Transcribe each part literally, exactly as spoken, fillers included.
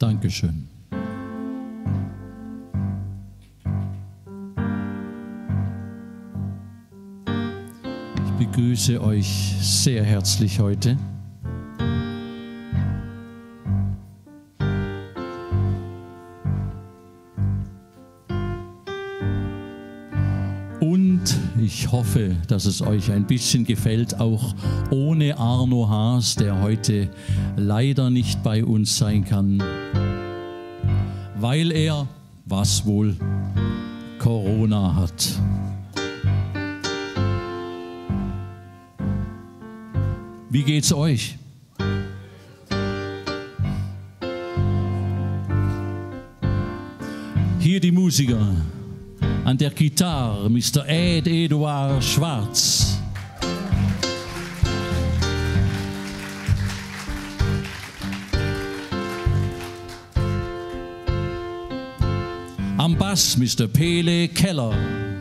Dankeschön. Ich begrüße euch sehr herzlich heute. Und ich hoffe, dass es euch ein bisschen gefällt, auch ohne Arno Haas, der heute leider nicht bei uns sein kann, weil er, was wohl, Corona hat. Wie geht's euch? Hier die Musiker. An der Gitarre Mister Ed Eduard Schwarz. Am Bass Mister Pele Keller.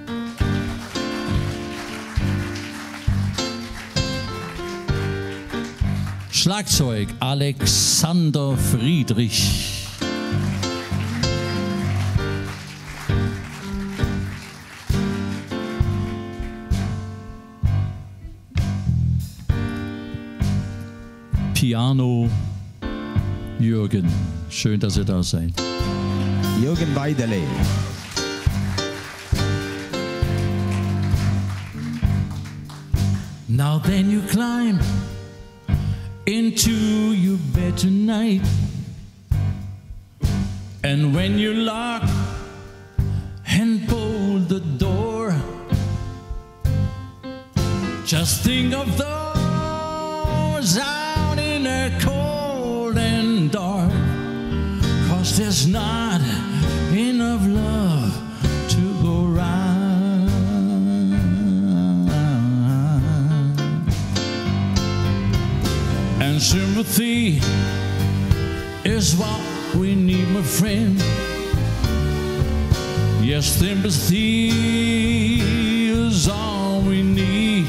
Schlagzeug Alexander Friedrich. Piano Jürgen. Schön, dass ihr da seid. Jürgen Weidele. Now then you climb into your bed tonight, and when you lock and bolt the door, just think of those out in the cold and dark, 'cause there's not enough love to go round. And sympathy is what we need, my friend. Yes, sympathy is all we need.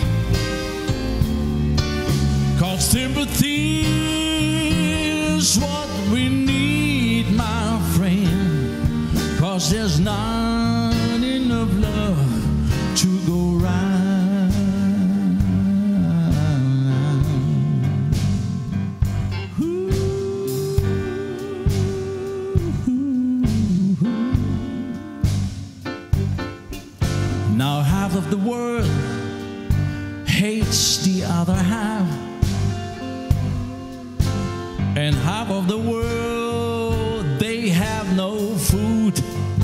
'Cause sympathy is what we need, my friend. 'Cause there's not enough love to go round. Now half of the world hates the other half, and half of the world, they have no food.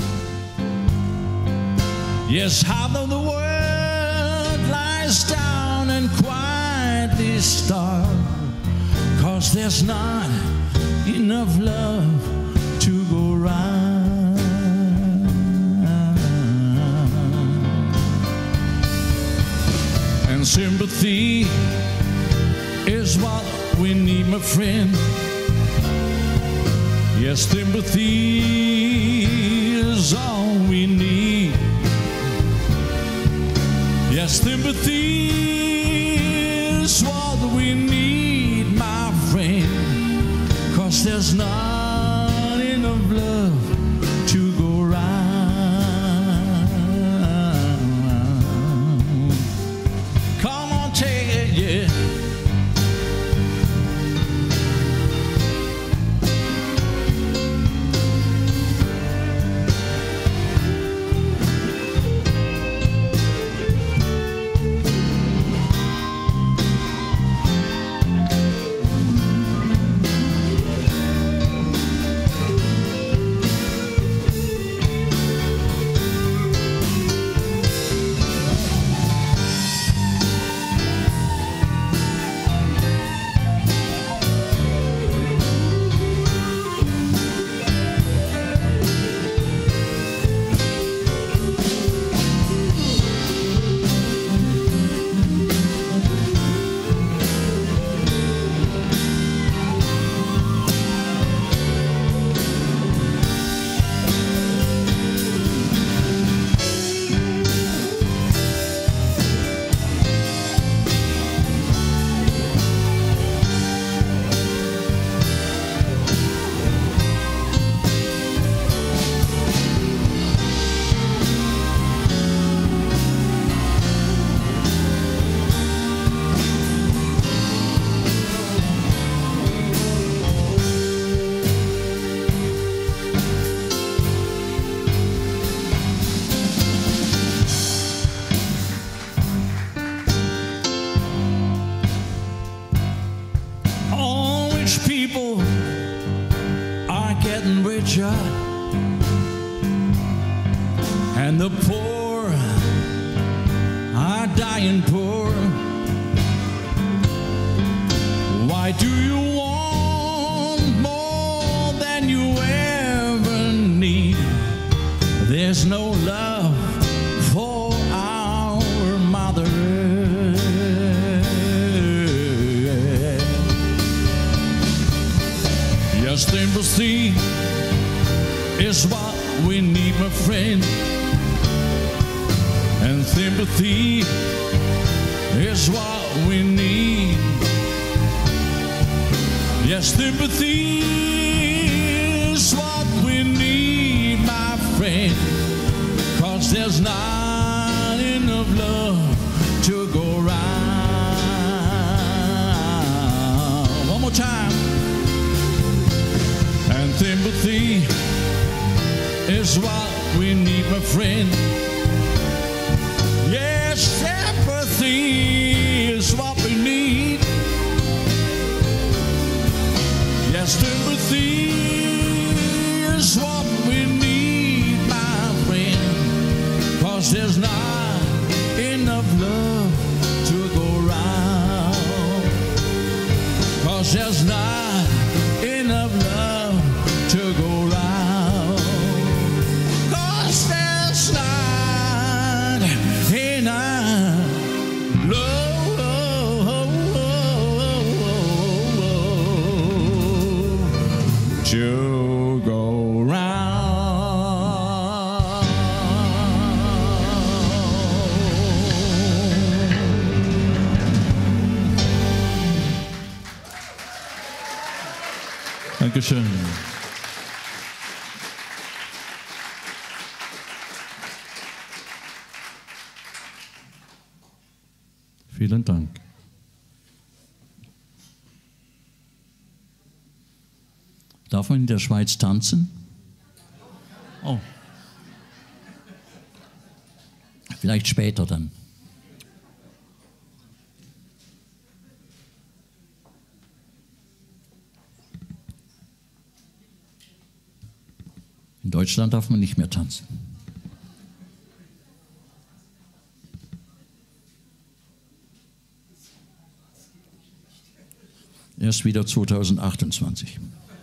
Yes, half of the world lies down and quietly starve, 'cause there's not enough love to go round. And sympathy is what we need, my friend. Yes, sympathy is all we need. Yes, sympathy is what we need, my friend. 'Cause there's not enough love to go round. Come on, take it, yeah. getting richer, and the poor are dying poor. Why do you want more than you ever need? There's no love for our mother. Your sympathy is what we need, my friend. And sympathy is what we need. Yes, sympathy is what we need, my friend. 'Cause there's not enough love to go round. One more time. And sympathy is what we need, my friend. Yes, sympathy is what we need. Yes, sympathy is what we need, my friend. 'Cause there's not enough love to go round. 'Cause there's not enough love to go round. 'Cause there's not enough love to go round. Dankeschön. Vielen Dank. Darf man in der Schweiz tanzen? Oh. Vielleicht später dann. In Deutschland darf man nicht mehr tanzen. Erst wieder zweitausendachtundzwanzig.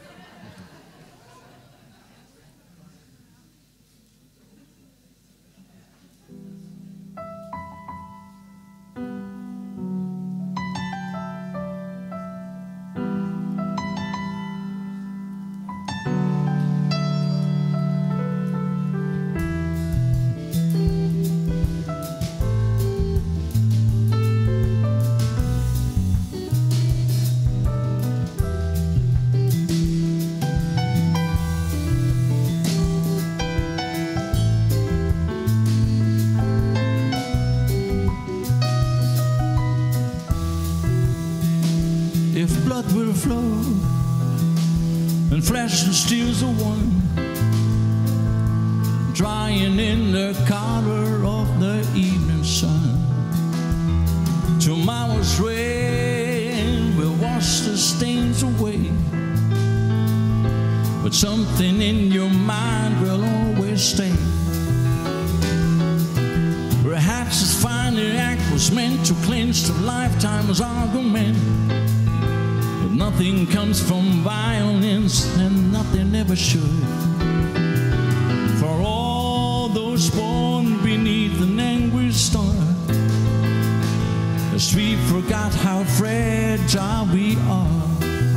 If blood will flow and flesh and steel's the one, drying in the color of the evening sun, tomorrow's rain will wash the stains away, but something in your mind will always stay. Perhaps this final act was meant to clinch the lifetime's argument. Nothing comes from violence, and nothing ever should. For all those born beneath an angry star, as we forgot how fragile we are.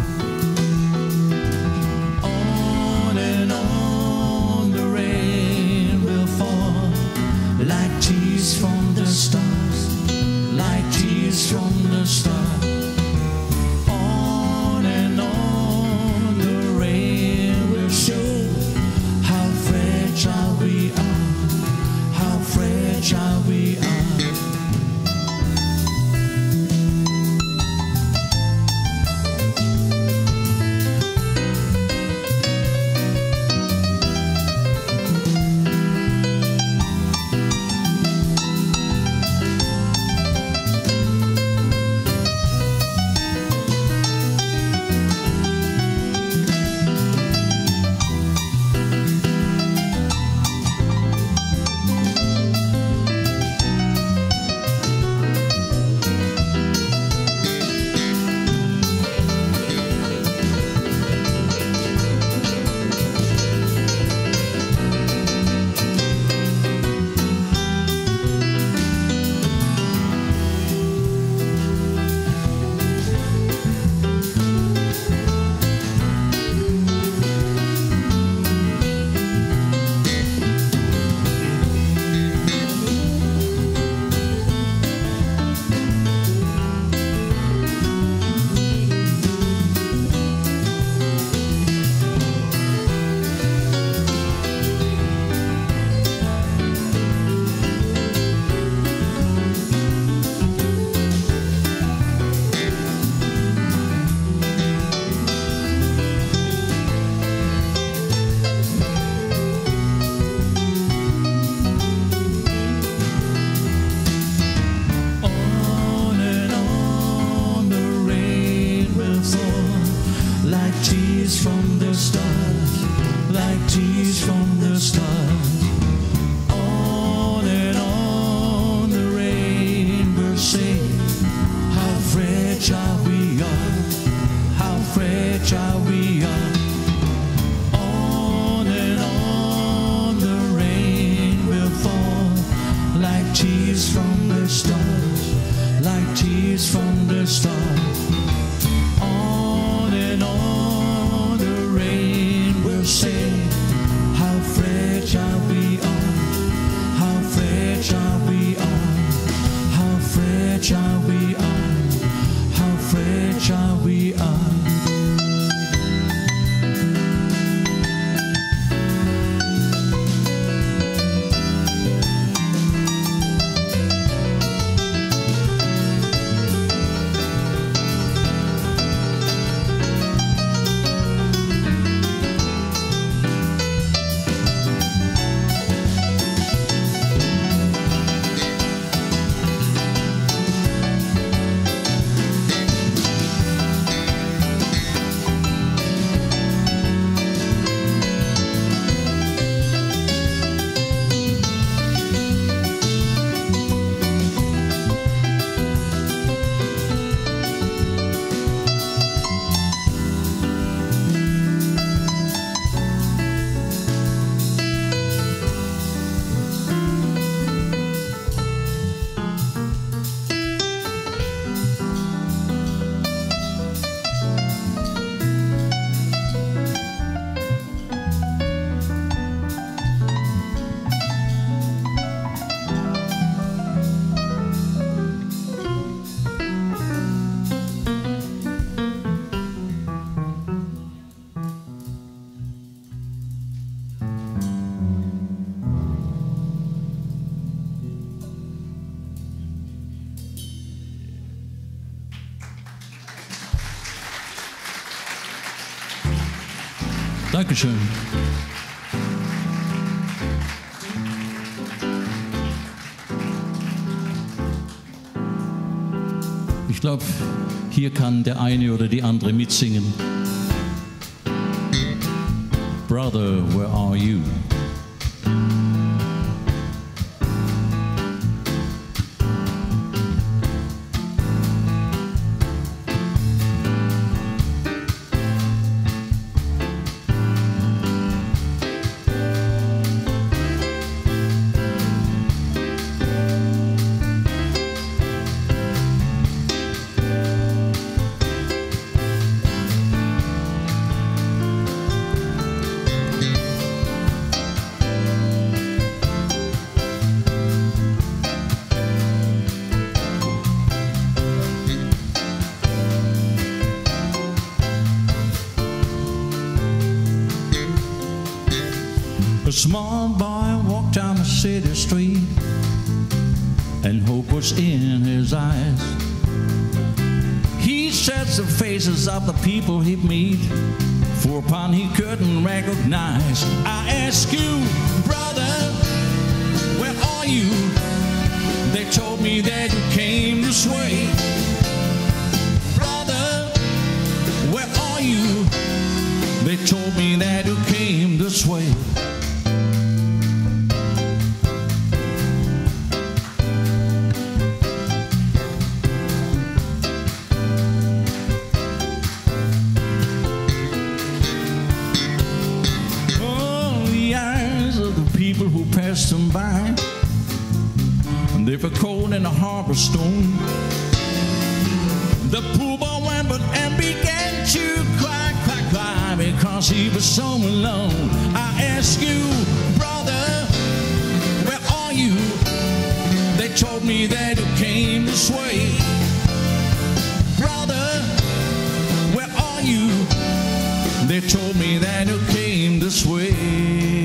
On and on the rain will fall, like tears from the stars, like tears from the stars. cheese from the start. On and on the rainbow sings, how fragile we are, how fragile we are. On and on the rain will fall, like tears from the stars, like tears from the stars. On and on the rain will sing, how fragile we are, how fragile we are, how fragile we are, how fragile we are. Dankeschön. Ich glaube, hier kann der eine oder die andere mitsingen. Brother, where are you? A small boy walked down the city street, and hope was in his eyes. He searched the faces of the people he'd meet, for upon he couldn't recognize. I ask you, brother, where are you? They told me that you came this way. Brother, where are you? They told me that you came this way. People who passed them by, they were cold in a harbor stone. The poor boy went but and began to cry, cry, cry, because he was so alone. I ask you, brother, where are you? They told me that you came this way. Brother, where are you? They told me that you came this way.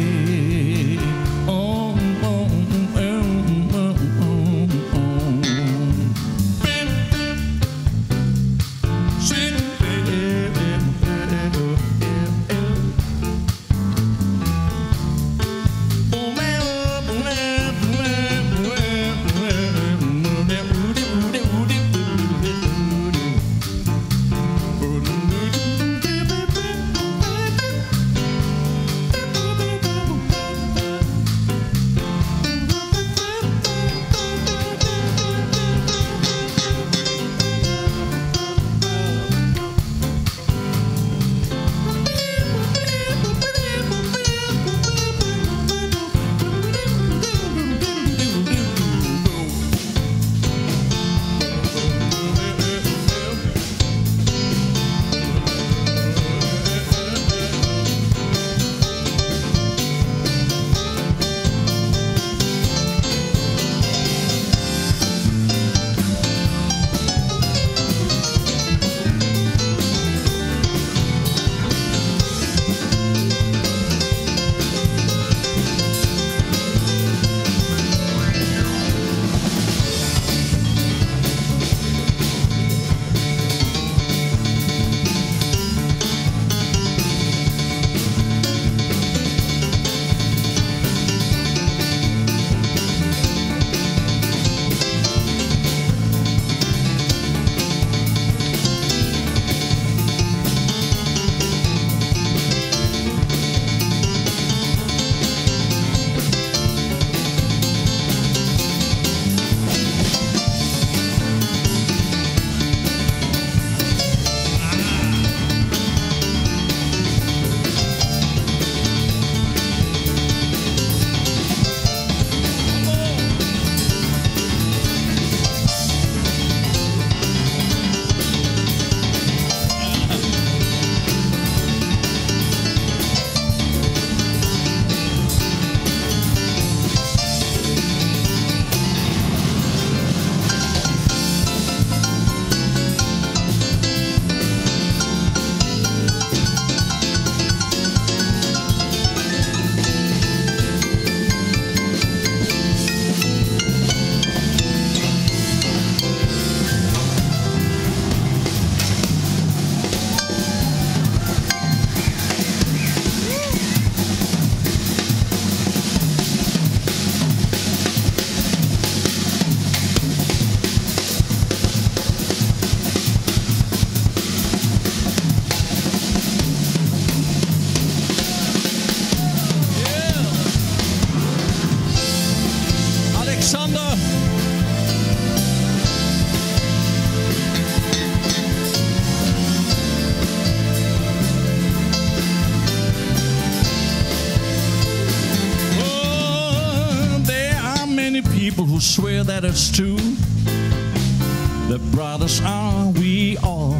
swear that it's true. The brothers are we all.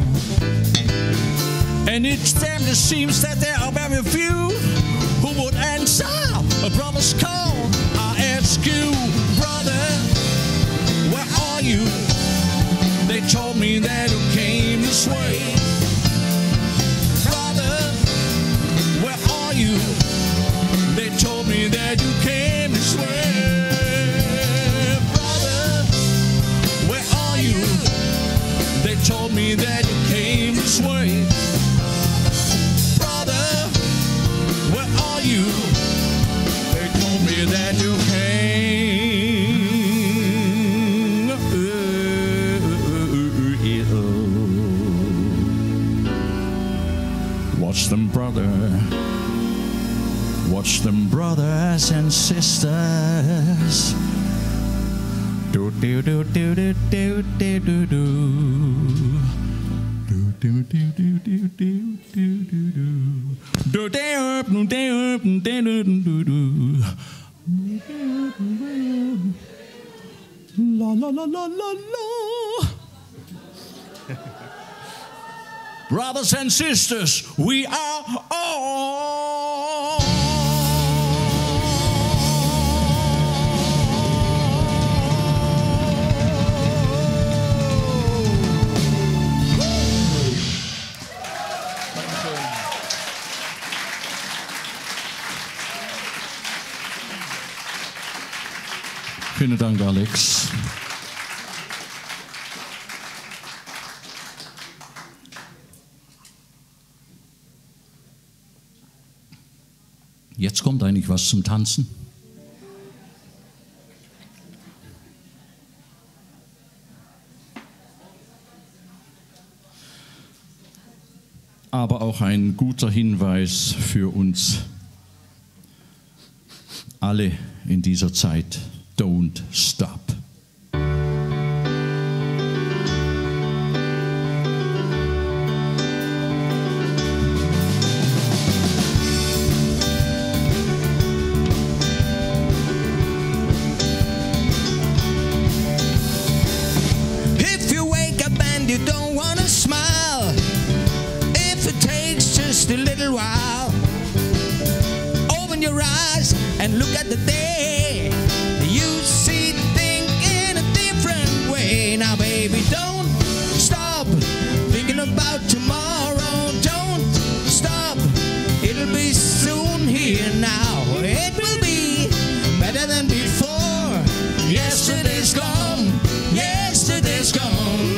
And each time it seems that there are very few who would answer a brother's call. I ask you, brother, where are you? They told me that you came this way. Brother, where are you? They told me that you came this way. Brother, where are you? They told me that you came this way. Brother, where are you? They told me that you came. Watch them, brother. Watch them, brothers and sisters. Do do do do do do do do do. Do do do do do do do do do. Do do do do do do do. La la la la la la. Brothers and sisters, we are all. Vielen Dank, Alex. Jetzt kommt eigentlich was zum Tanzen. Aber auch ein guter Hinweis für uns alle in dieser Zeit. Don't stop. If you wake up and you don't want to smile, if it takes just a little while, open your eyes and look at the day. You see things in a different way. Now baby, don't stop thinking about tomorrow. Don't stop, it'll be soon here now. It will be better than before. Yesterday's gone, yesterday's gone.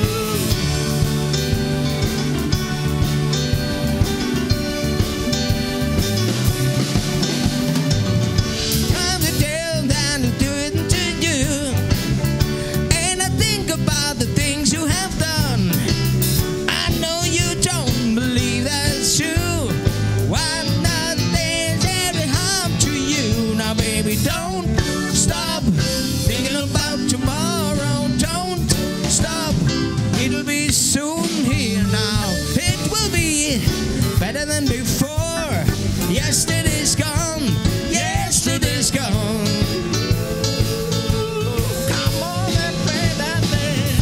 Yesterday's gone, yesterday's gone. Come on and play that thing.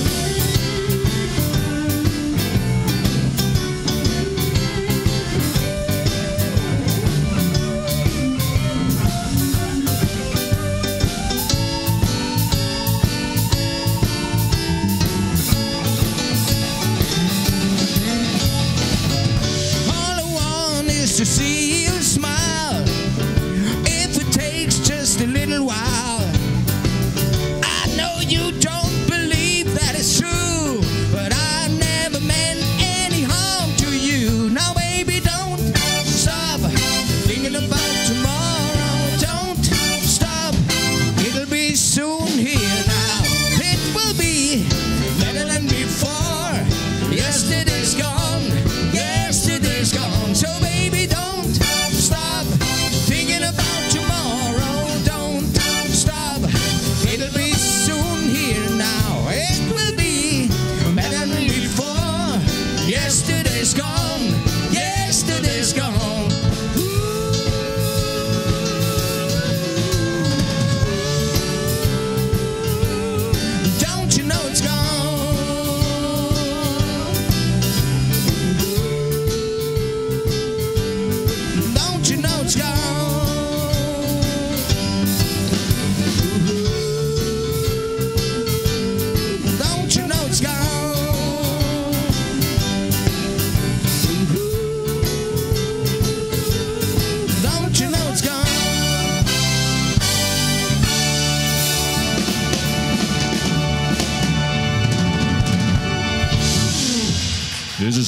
All I want is to see smile, if it takes just a little while. I know you don't believe that it's true, but I never meant any harm to you. Now baby, don't stop thinking about tomorrow. Don't stop, it'll be soon here now. It will be better than before. Yesterday's gone, yesterday's gone. So baby, don't stop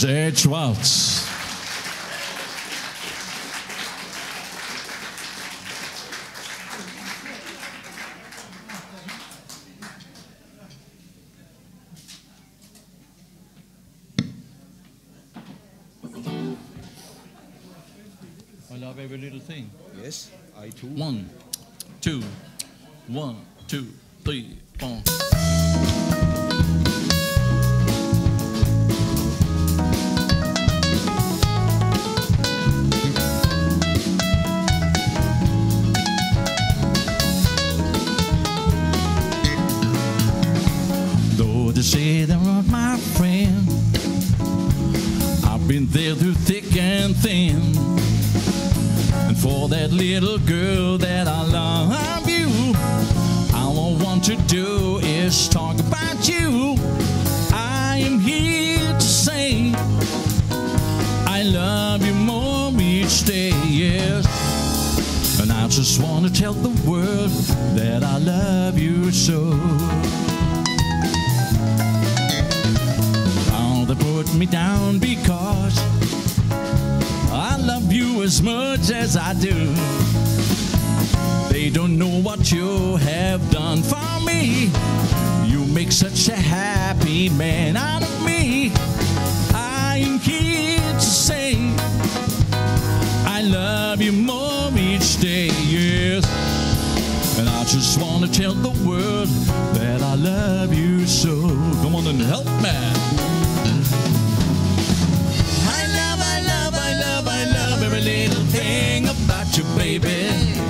ist Ed Schwarz. I love every little thing. Yes, I too. One, two, one, two, three, four. Though they say they're not my friend, I've been there through thick and thin. And for that little girl that I love you, all I want to do is talk about you. I am here to say I love you more each day, yes. And I just want to tell the world that I love you so. Oh, they put me down because I love you as much as I do. They don't know what you have done for me. You make such a happy man out of me. I'm here to say I love you more each day, yes. And I just want to tell the world that I love you so. Come on and help me. Every little thing about you, baby.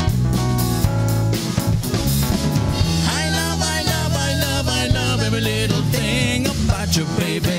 I love, I love, I love, I love every little thing about you, baby.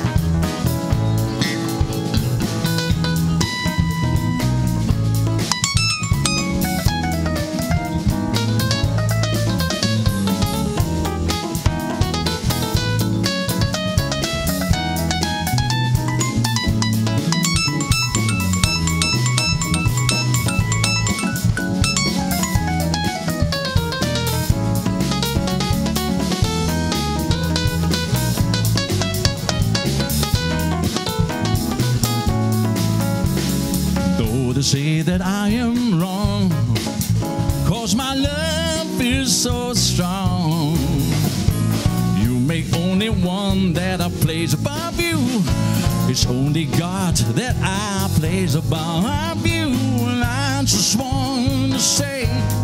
To say that I am wrong, cause my love is so strong. You make only one that I place above you. It's only God that I place above you. And I just want to say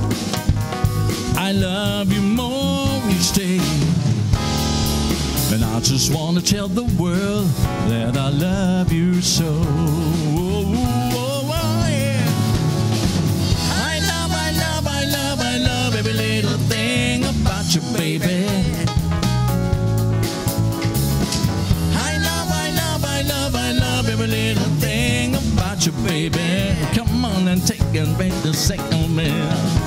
I love you more each day. And I just want to tell the world that I love you so. Baby, I love, I love, I love, I love every little thing about you, baby. Come on and take and make the second man.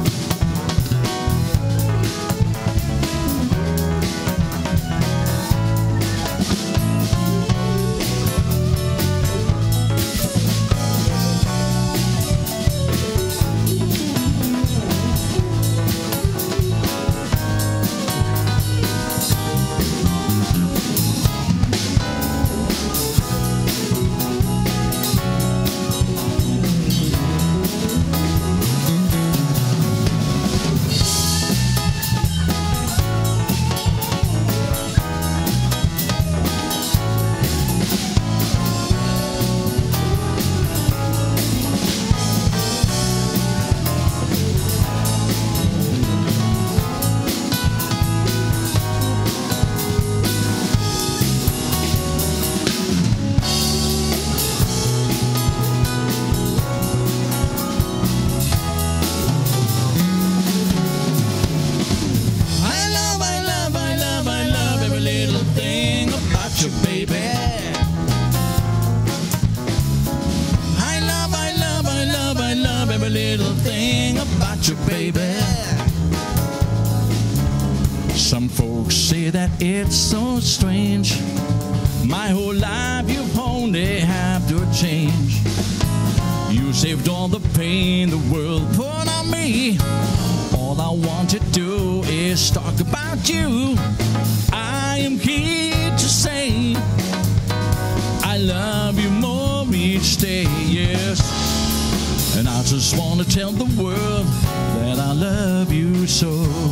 Some folks say that it's so strange. My whole life you've only have to change. You saved all the pain the world put on me. All I want to do is talk about you. I am here to say I love you more each day, yes. And I just want to tell the world that I love you so.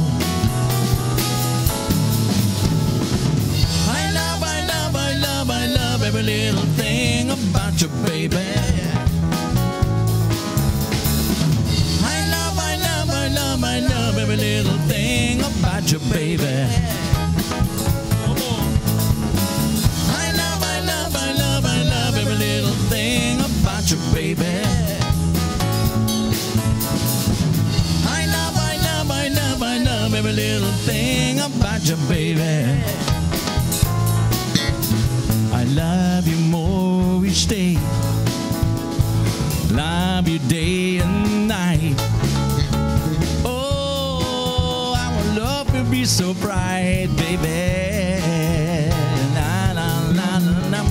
I love, I love, I love, I love every little thing about you, baby. I love, I love, I love, I love every little thing about you, baby. I love, I love, I love, I love every little thing about you, baby. I love, I love, I love, I love every little thing about you, baby. I love you more each day. Love you day and night. Oh, our love will be so bright, baby. Na na na na na.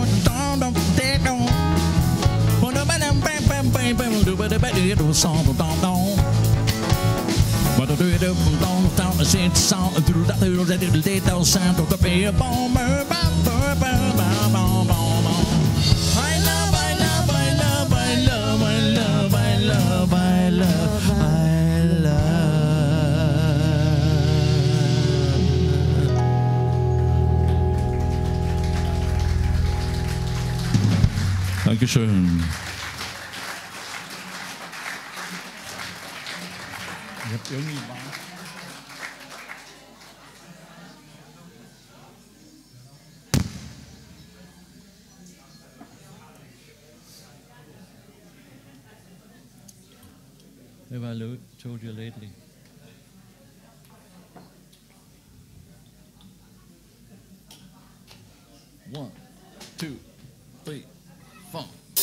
I love, I love, I love, I love, I love, I love, I love, I love. Dankeschön. Ich hab irgendwie Have I lo- told you lately? One, two, three, four.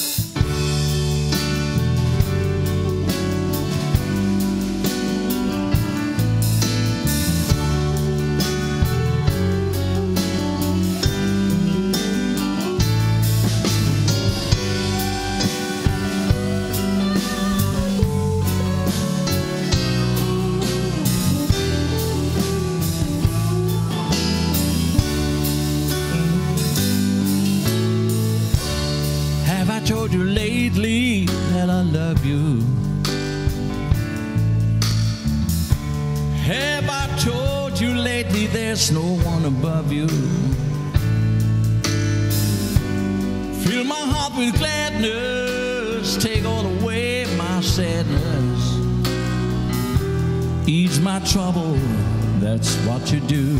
Told you lately that I love you. Have I told you lately there's no one above you? Fill my heart with gladness, take all away my sadness, ease my trouble, that's what you do.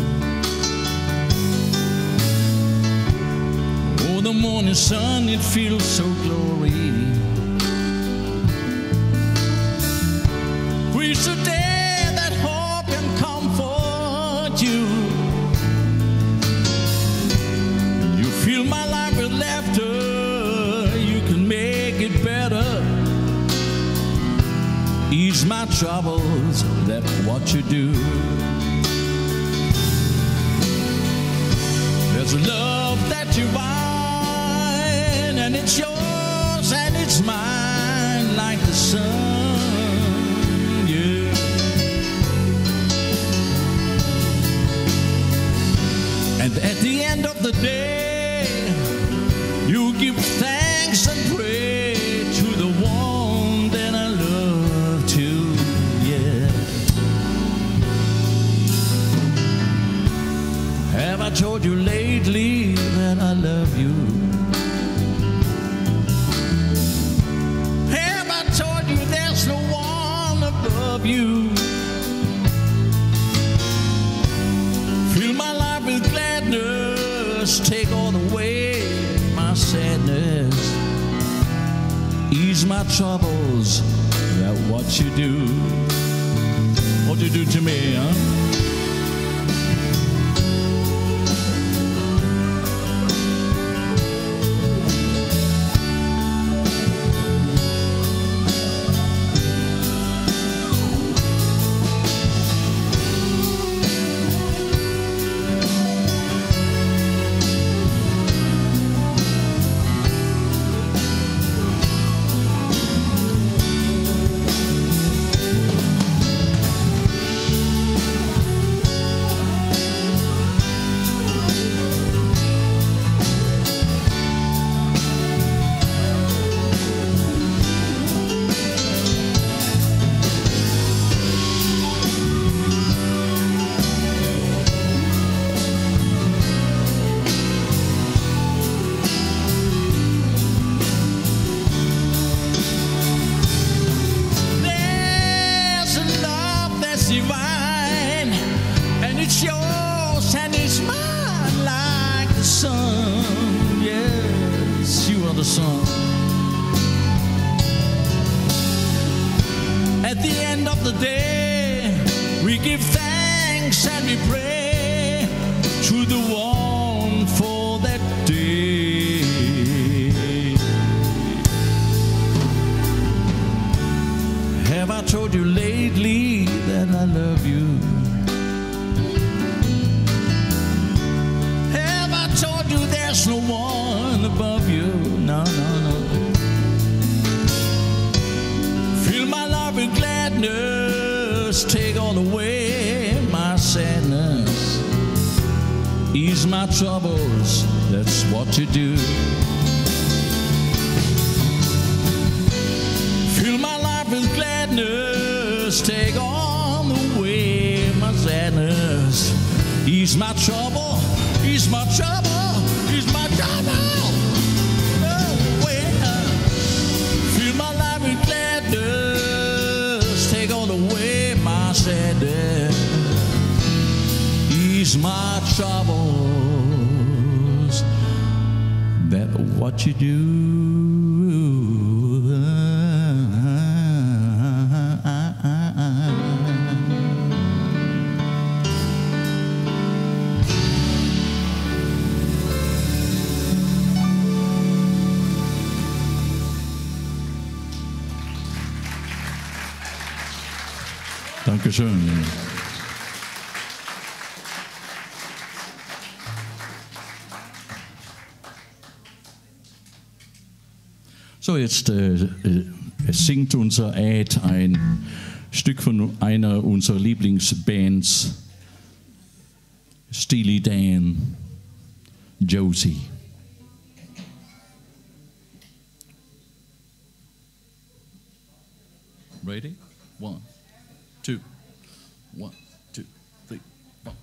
The morning sun, it feels so glory. Wish a day that hope can comfort you. You fill my life with laughter, you can make it better. Ease my troubles, that's what you do. There's a love that you find, and it's yours and it's mine like the sun, yeah. And at the end of the day, you give thanks and pray to the one that I love too, yeah. Have I told you lately that I love you? You fill my life with gladness, take all away my sadness, ease my troubles, that's what you do. What you do to me, huh? day, we give thanks and we pray to the one for that day. Have I told you lately that I love you? Have I told you there's no one above you? No, no, no. Fill my life with gladness, take all away my sadness, ease my troubles, that's what you do. Fill my life with gladness, take all away my sadness, ease my trouble, ease my trouble, ease my trouble. Oh, well. Fill my life with gladness, take all away my sadness, ease my troubles. That what you do. Dankeschön. So, jetzt äh, äh, singt unser Ed ein Stück von einer unserer Lieblingsbands, Steely Dan, Josie. Ready? One, two, one, two, three, four.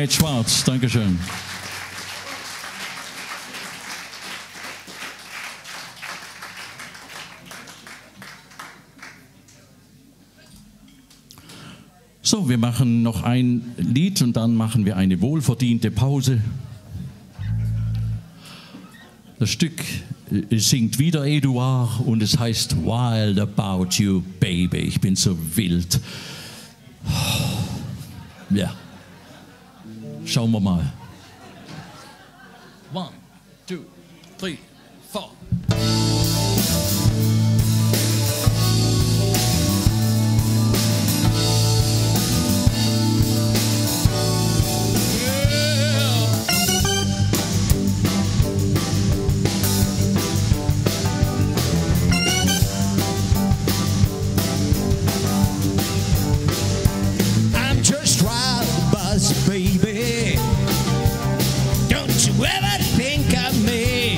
Ed Schwarz, Dankeschön. So, wir machen noch ein Lied und dann machen wir eine wohlverdiente Pause. Das Stück singt wieder Eduard und es heißt Wild About You, Baby. Ich bin so wild. Ja, schauen wir mal. One, two, three, four. Baby, don't you ever think of me.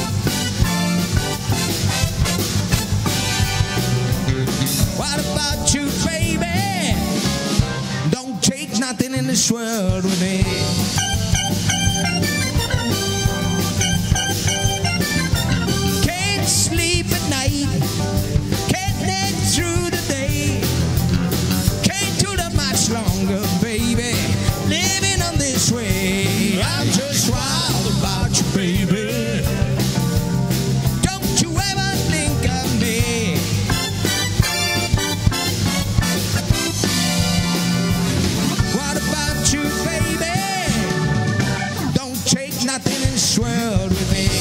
What about you, baby? Don't take nothing in this world with me. Can't sleep at night, can't get through the day, can't do that much longer, baby. Living on this way, I'm just wild about you, baby. Don't you ever think of me. What about you, baby? Don't take nothing in this world with me.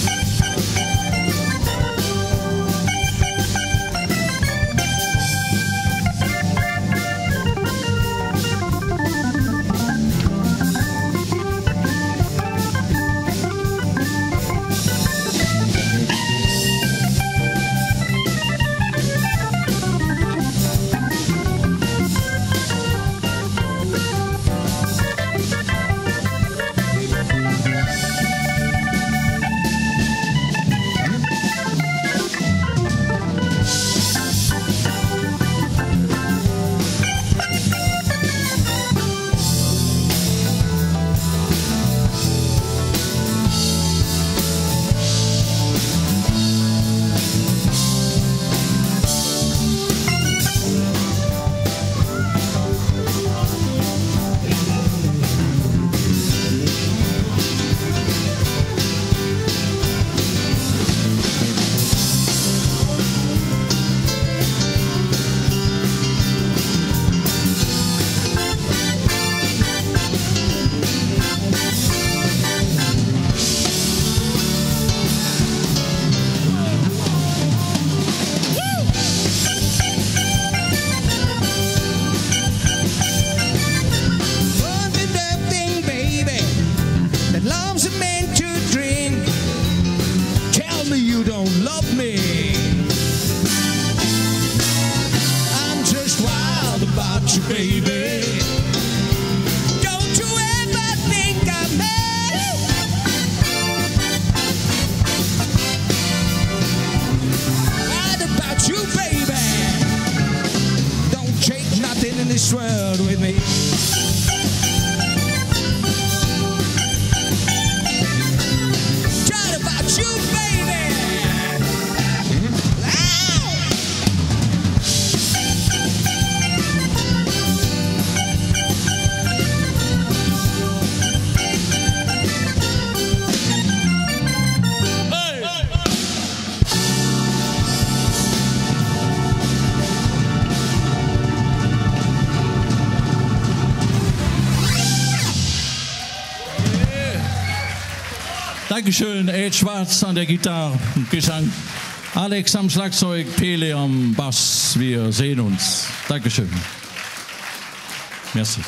This world with me. Try about you, baby. Dankeschön, Ed Schwarz an der Gitarre und Gesang, Alex am Schlagzeug, Pele am Bass. Wir sehen uns. Dankeschön. Merci.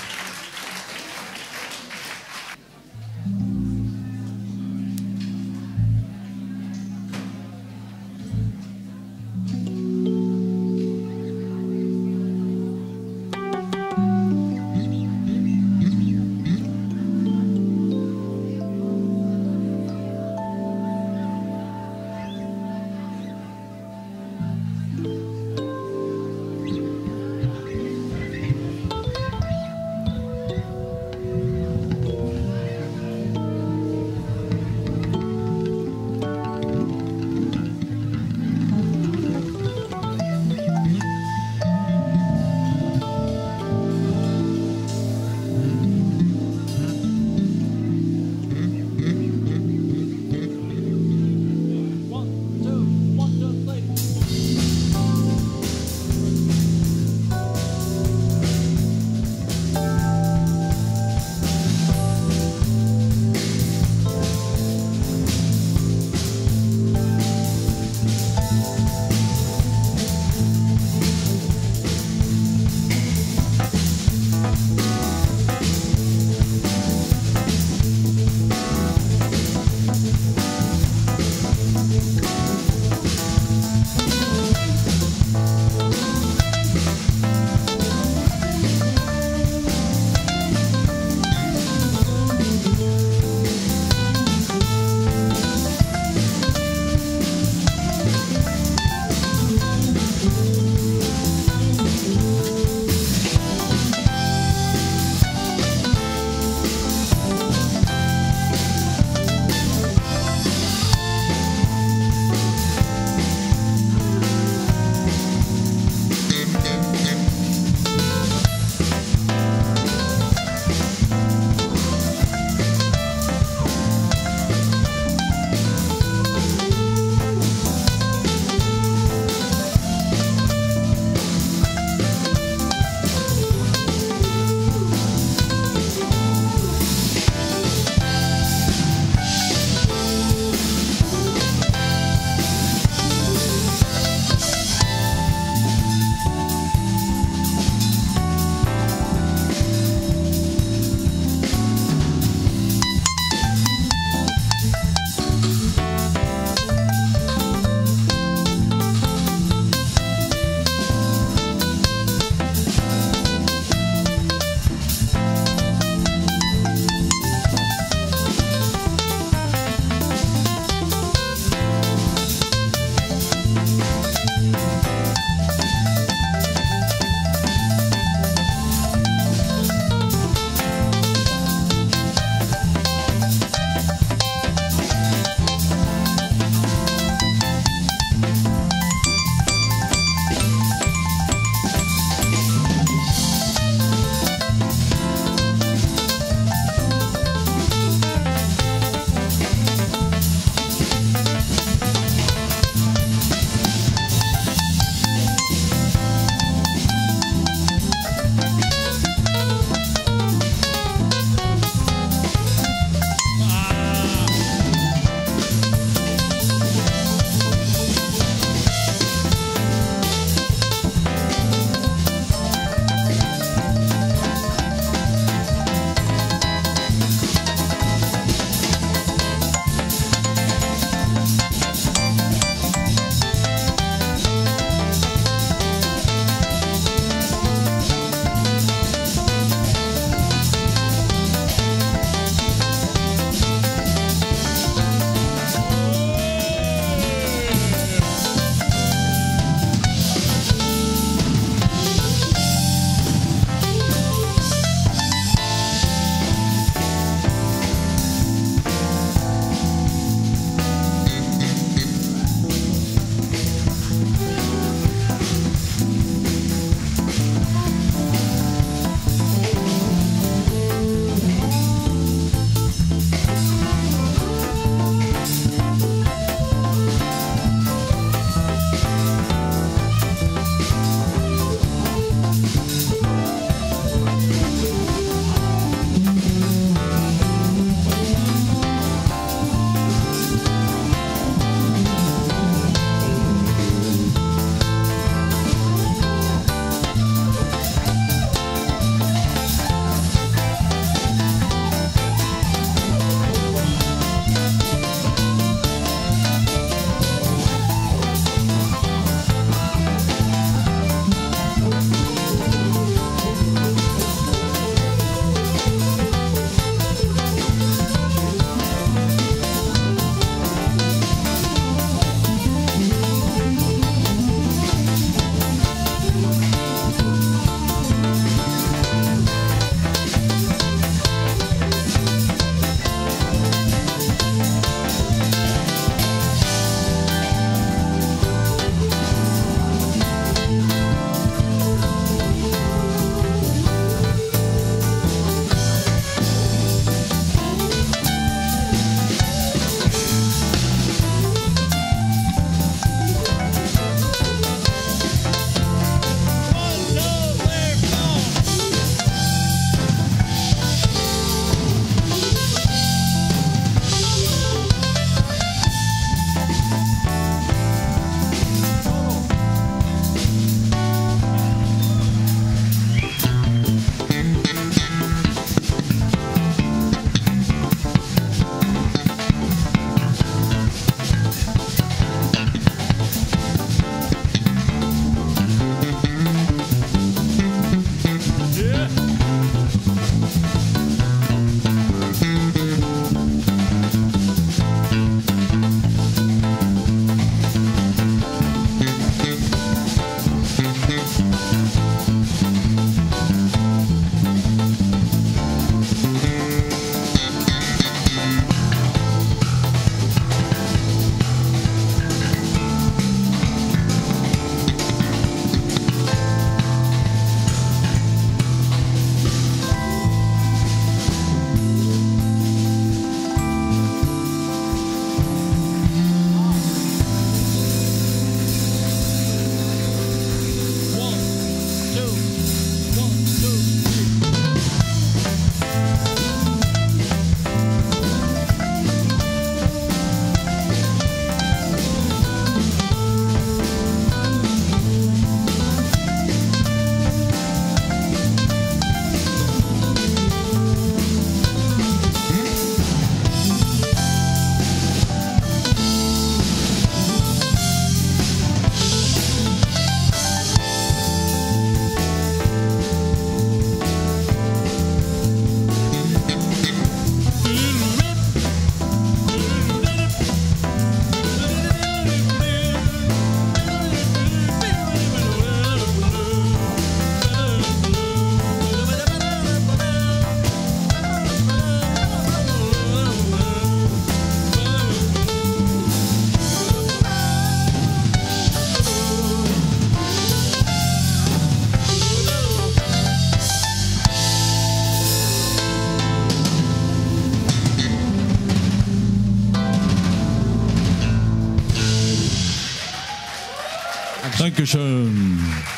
Dankeschön.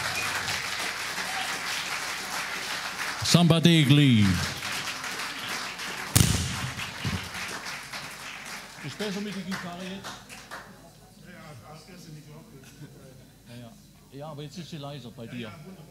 Samba Degli. Ist besser mit der Gitarre jetzt? Ja, als erste die Glocke. Ja, ja. Ja, aber jetzt ist sie leiser bei dir.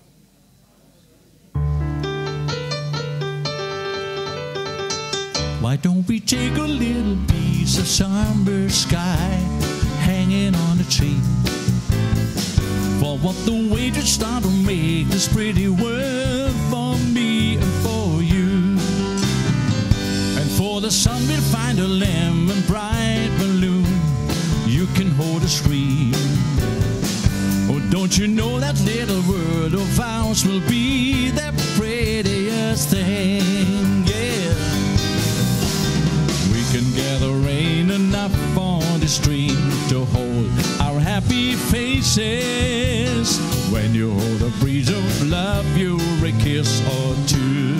Why don't we take a little piece of summer sky hanging on a tree? For what the wages start to make this pretty world for me and for you. And for the sun we'll find a lemon bright balloon you can hold a screen. Oh, don't you know that little world of ours will be the prettiest thing, yeah. We can gather rain enough on the stream to hold our happy faces. When you hold a breeze of love, you're a kiss or two.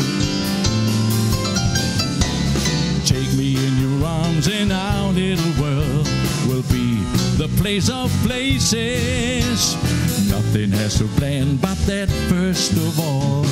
Take me in your arms and our little world will be the place of places. Nothing has to plan but that first of all.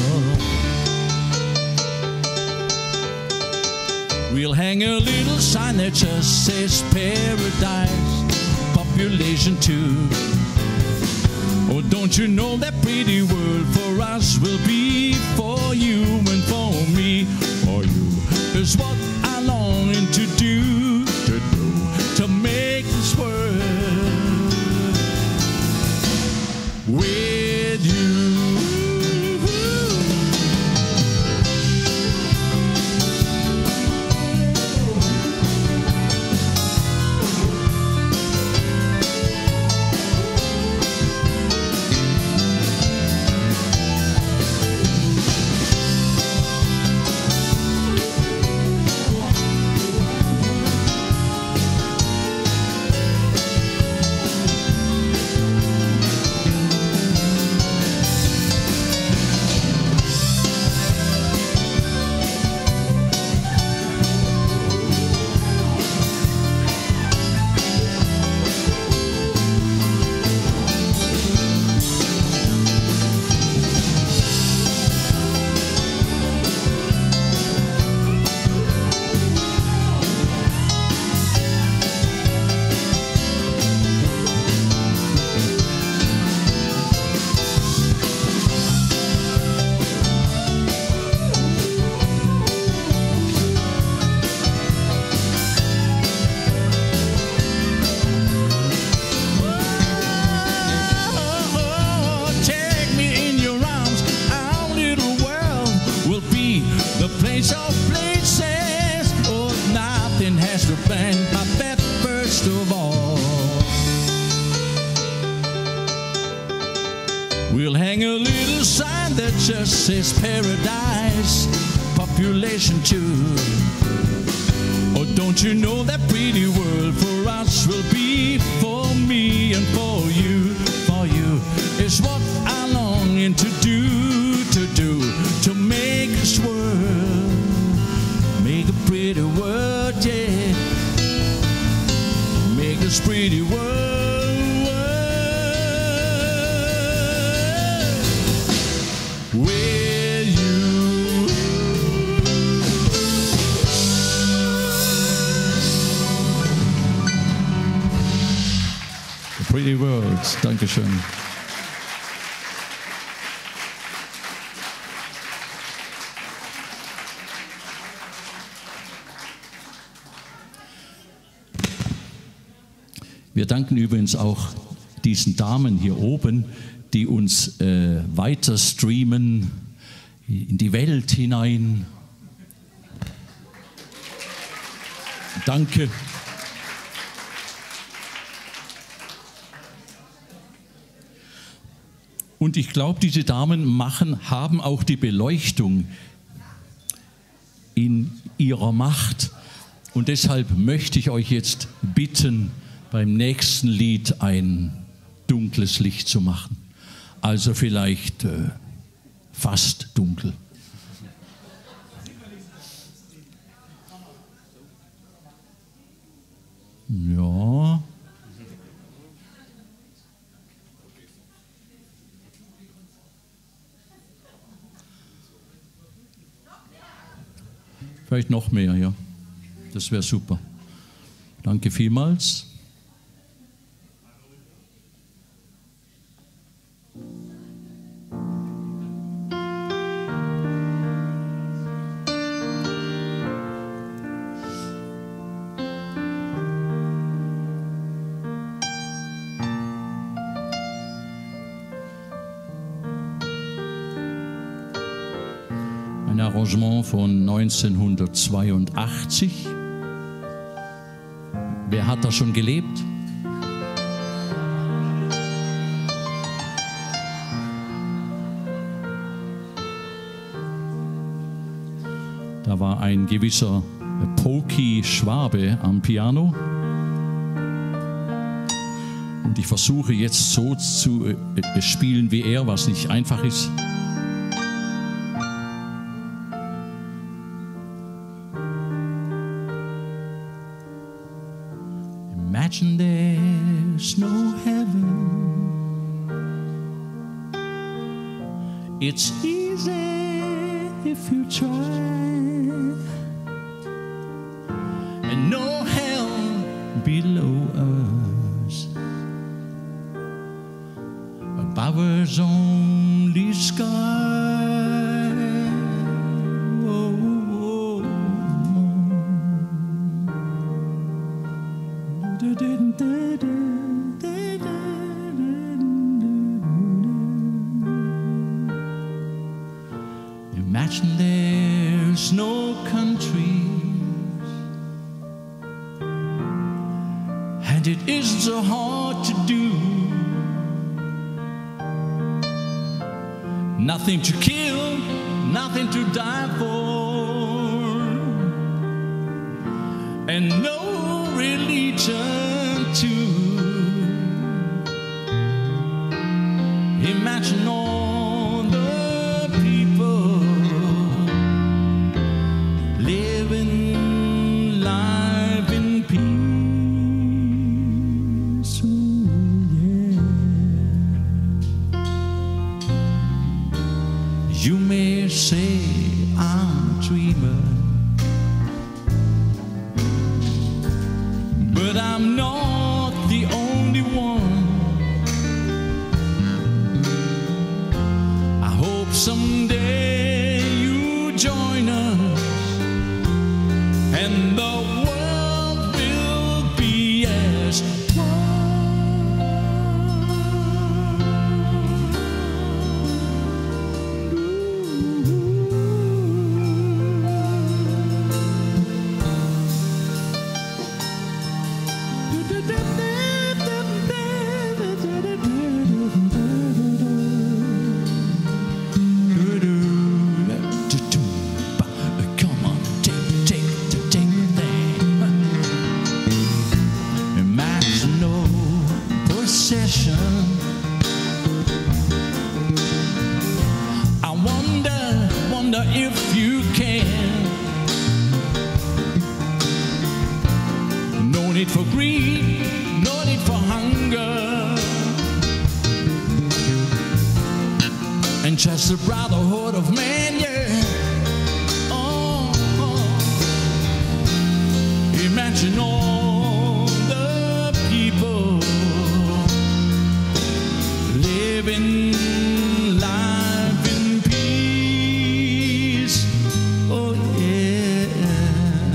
We'll hang a little sign that just says paradise, population two. Oh, don't you know that pretty world for us will be for you and for me. For you is what I long to do, to do, to make this world with you. We'll hang a little sign that just says paradise, population two. Oh, don't you know that pretty world for us will be for me and for you. For you is what I longing to do, to do, to make this world, make a pretty world, yeah. Make this pretty world. With you. The pretty words. Dankeschön. Wir danken übrigens auch diesen Damen hier oben, die uns äh, weiter streamen in die Welt hinein. Danke. Und ich glaube, diese Damen machen, haben auch die Beleuchtung in ihrer Macht. Und deshalb möchte ich euch jetzt bitten, beim nächsten Lied ein dunkles Licht zu machen. Also vielleicht äh, fast dunkel. Ja. Vielleicht noch mehr, ja. Das wäre super. Danke vielmals. Ein Arrangement von neunzehnhundertzweiundachtzig. Wer hat da schon gelebt? Da war ein gewisser Pokey Schwabe am Piano. Und ich versuche jetzt so zu äh, spielen wie er, was nicht einfach ist. Imagine there's no heaven. It's easy if you try. And no hell below us. Above us only sky. Oh, oh, oh. Imagine there's no countries, and it isn't so hard to do. Nothing to kill, nothing to die for, and no religion too. Imagine all the people living life in peace. Ooh, yeah. You may say I'm a dreamer, but I'm not the only one. I hope someday you join us, and the world will be as come on, take, take, take that. Imagine no possession. I wonder, wonder if you can. No need for greed, no need for hunger, and just the brotherhood of man, yeah. Oh, oh. Imagine all the people living life in peace. Oh, yeah.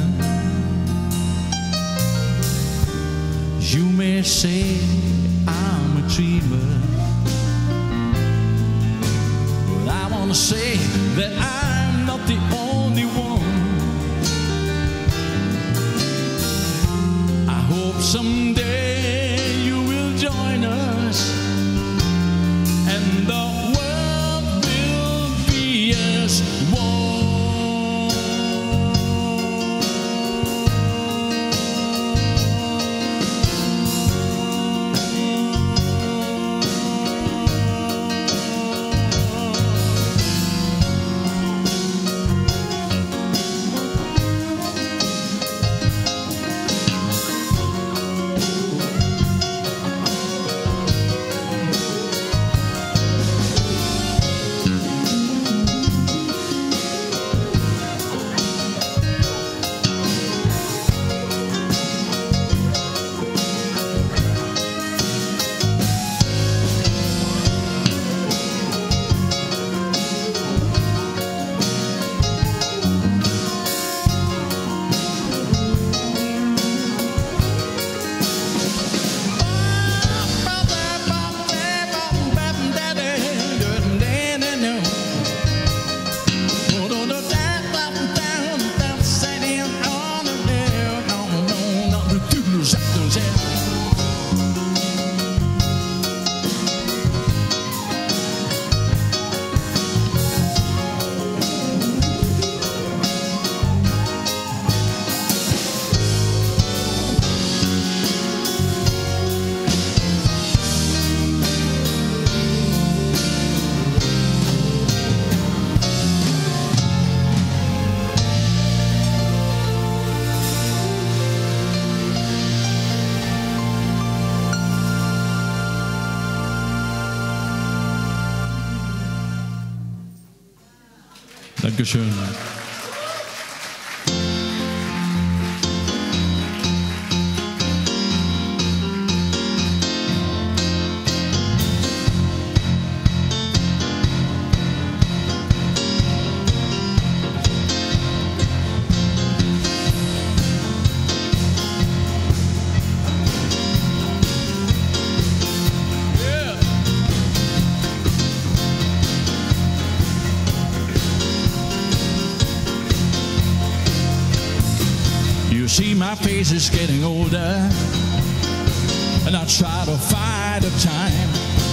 You may say I'm a dreamer, but I want to say that I'm not the only one. I hope someday you will join us, and the world will be as one. Dankeschön. See, my face is getting older, and I try to fight the time,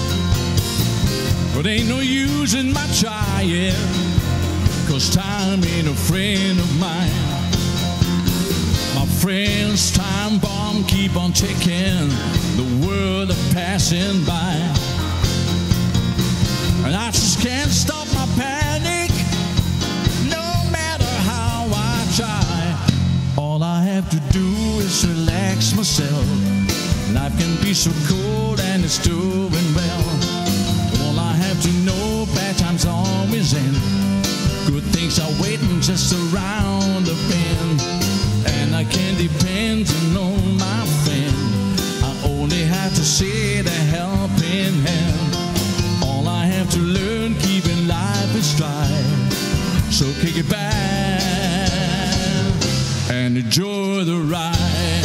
but ain't no use in my trying, cause time ain't a friend of mine. My friends, time bomb keep on ticking, the world are passing by, and I just can't stop my panic, no matter how I try. All I have to do is relax myself. Life can be so cold and it's doing well. All I have to know, bad times always end. Good things are waiting just around the bend. And I can depend on my friend. I only have to see the helping hand. All I have to learn, keeping life in stride. So kick it back and enjoy the ride.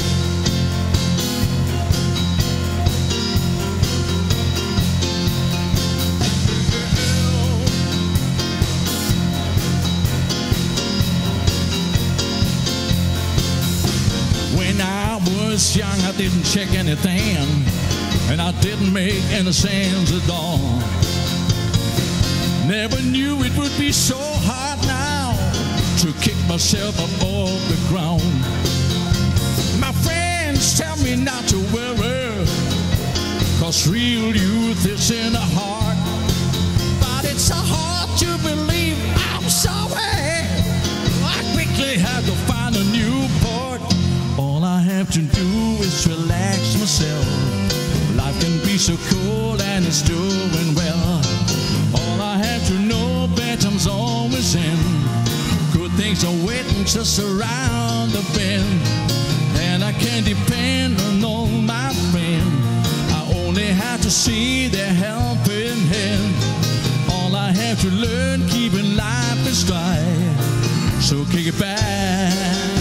When I was young, I didn't check anything, and I didn't make any sense at all. Never knew it would be so hard now to kick myself up off the ground. My friends tell me not to worry, cause real youth is in the heart. But it's so hard to believe I'm sorry. I quickly had to find a new port. All I have to do is relax myself. Life can be so cold and it's doing well. All I have to know, bad times always end. Good things are waiting just around the bend. And I can depend on all my friends. I only have to see their helping hand. All I have to learn, keeping life in stride. So kick it back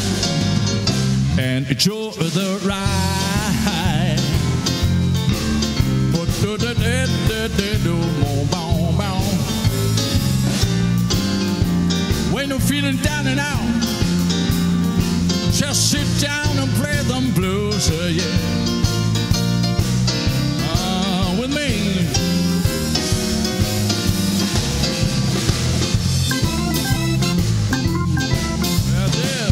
and enjoy the ride. When you're feeling down and out, just sit down and play them blues, uh, yeah. Uh, with me. That's it.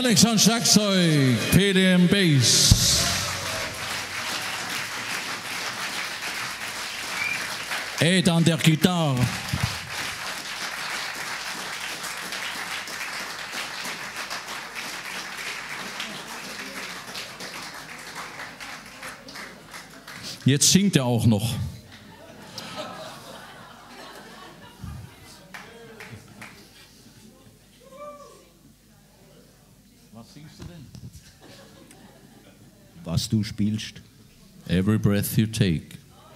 Alex am Schlagzeug, Peter am Bass. Ed an der Gitarre. Jetzt singt er auch noch. Was singst du denn? Was du spielst. Every breath you take.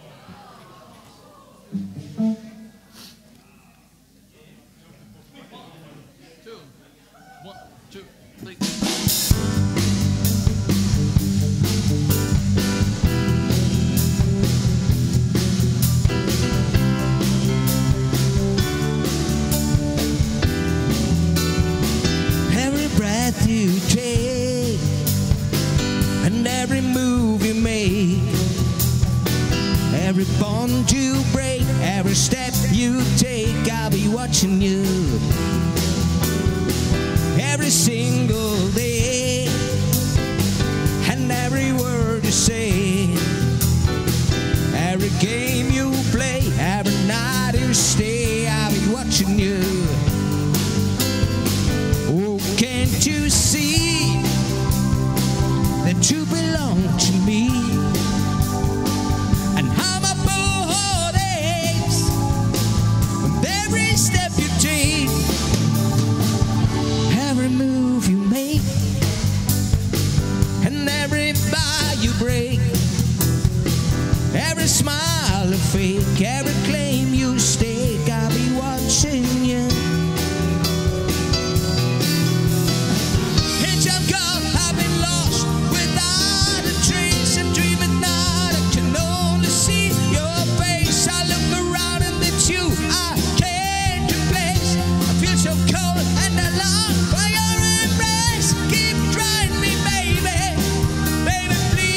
Every bond you break, every step you take, I'll be watching you. Every single day, and every word you say, every game you play, every night you stay, I'll be watching you. Oh, can't you see that you belong to me? Every smile a fake, every claim you stake, I'll be watching you. Hitch I'm gone, I've been lost without a trace. I'm dreaming now, I can only see your face. I look around and it's you I can't replace. I feel so cold and I long for your embrace. Keep trying me, baby, baby, please.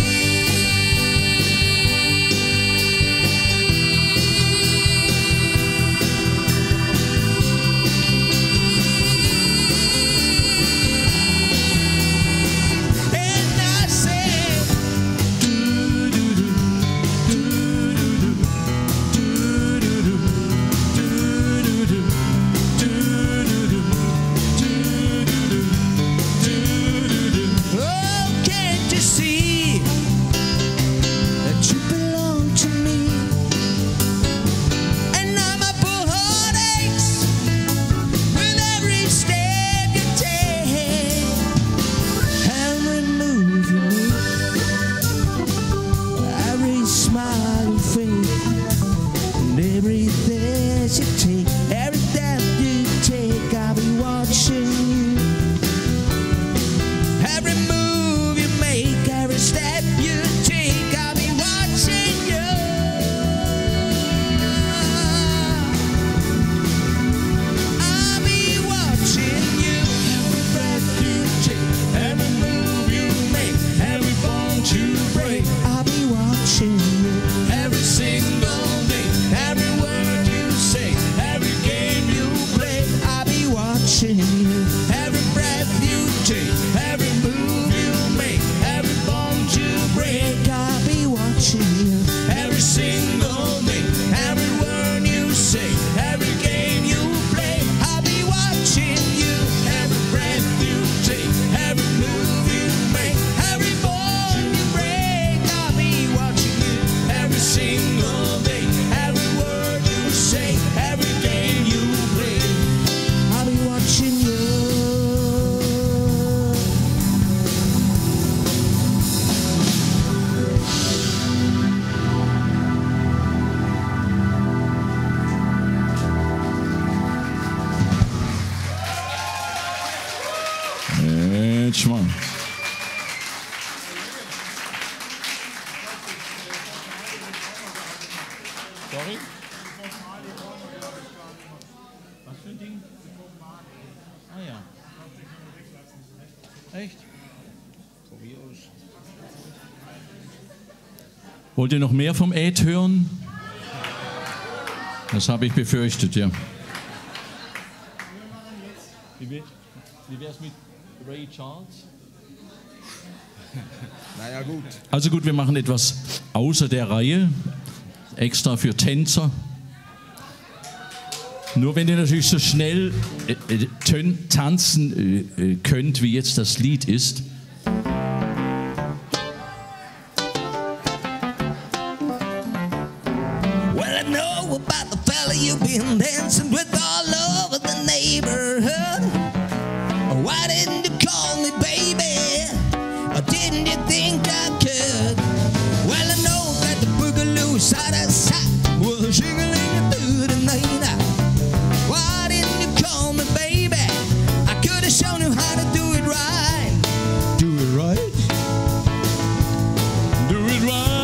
Schwan. Sorry? Was für ein Ding? Ah ja. Echt? Wollt ihr noch mehr vom Ed hören? Das habe ich befürchtet, ja. Wie wäre es mit Ray Charles. Naja, gut. Also gut, wir machen etwas außer der Reihe, extra für Tänzer. Nur wenn ihr natürlich so schnell äh, äh, tanzen äh, könnt, wie jetzt das Lied ist. Well, I know about the fella you've been dancing with all over the neighborhood. Why didn't you call me, baby? Or didn't you think I could? Well, I know that the boogaloo side of sight was jingling through the night. Why didn't you call me, baby? I could have shown you how to do it right. Do it right. Do it right.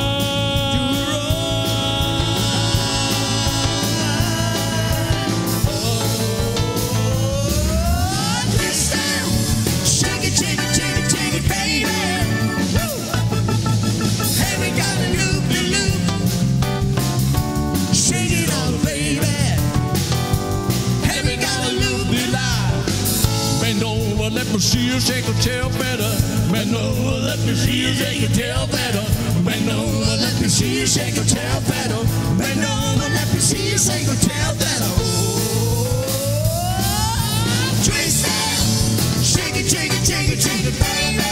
Let me see you shake your tail better. Bend over, let me see you shake your tail better. Bend over, let me see you shake your tail better. Bend over, let me see you shake your tail better. Oh, twist it, shake it, shake it, shake it, shake it, baby.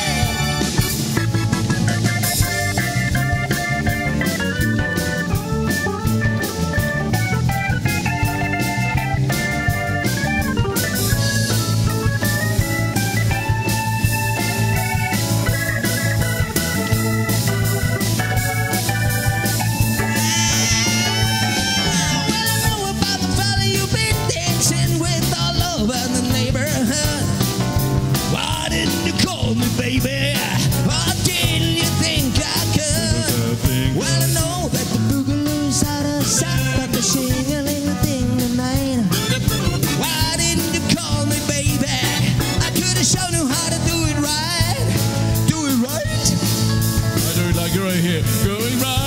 Baby, or didn't you think I could? Well, I know that the boogaloo's out of sight, but the shing-a-ling-a-thing tonight. Why didn't you call me, baby? I could have shown you how to do it right. Do it right? I do it like right here. Going right.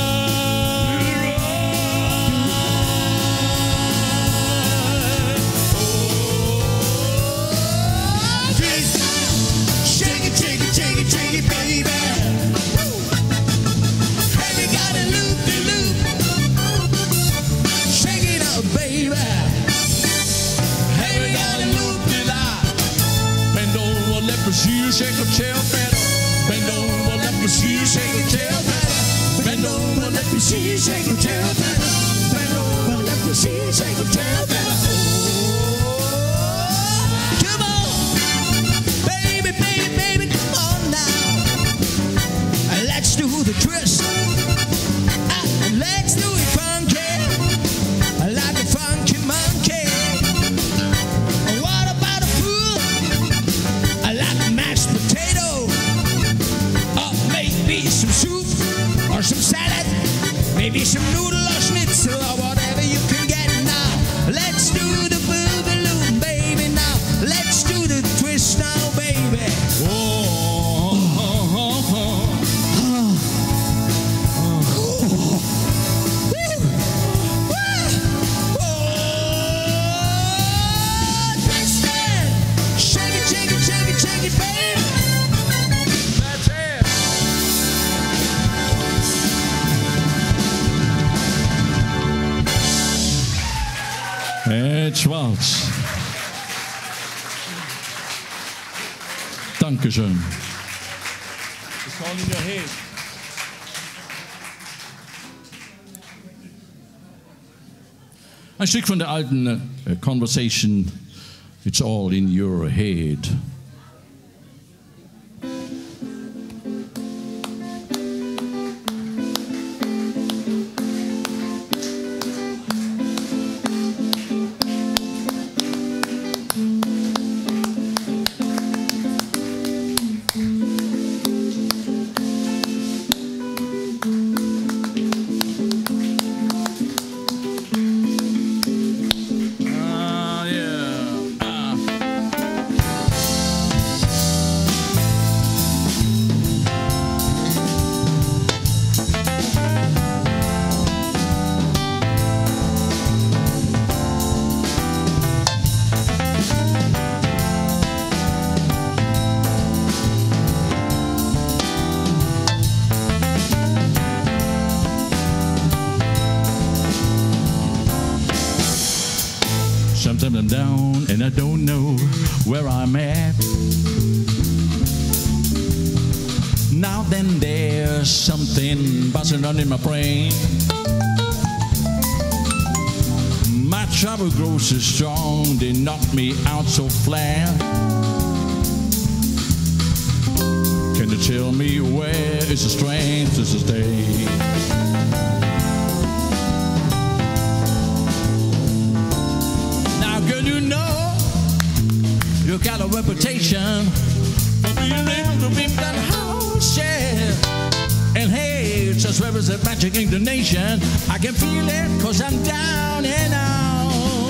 See you shake your tail better. Bend over, let me see you shake your tail better. Bend over, let me see you shake your tail better. Bend over, let me see you shake your tail better. Oh, come on, baby, baby, baby, come on now. Let's do the twist. Ah, let's do it funky, like a funky monkey. What about a fool? Mashed potato, or maybe some soup, or some salad, maybe some noodle or schnitzel, or whatever you can get now. Let's do the boogaloo, baby, now. Let's do the twist now, baby. Oh, oh, oh, oh. Ed Schwarz. Dankeschön. It's all in your head. Ein Stück von der alten uh, Conversation, It's All in Your Head. down and I don't know where I'm at. Now then there's something buzzing on in my brain. My trouble grows so strong, they knock me out so flat. Can you tell me where is the strength to stay? Now girl, you know you got a reputation for being able to beat that house, yeah. And hey, it's just where is the magic in the nation. I can feel it cause I'm down and out.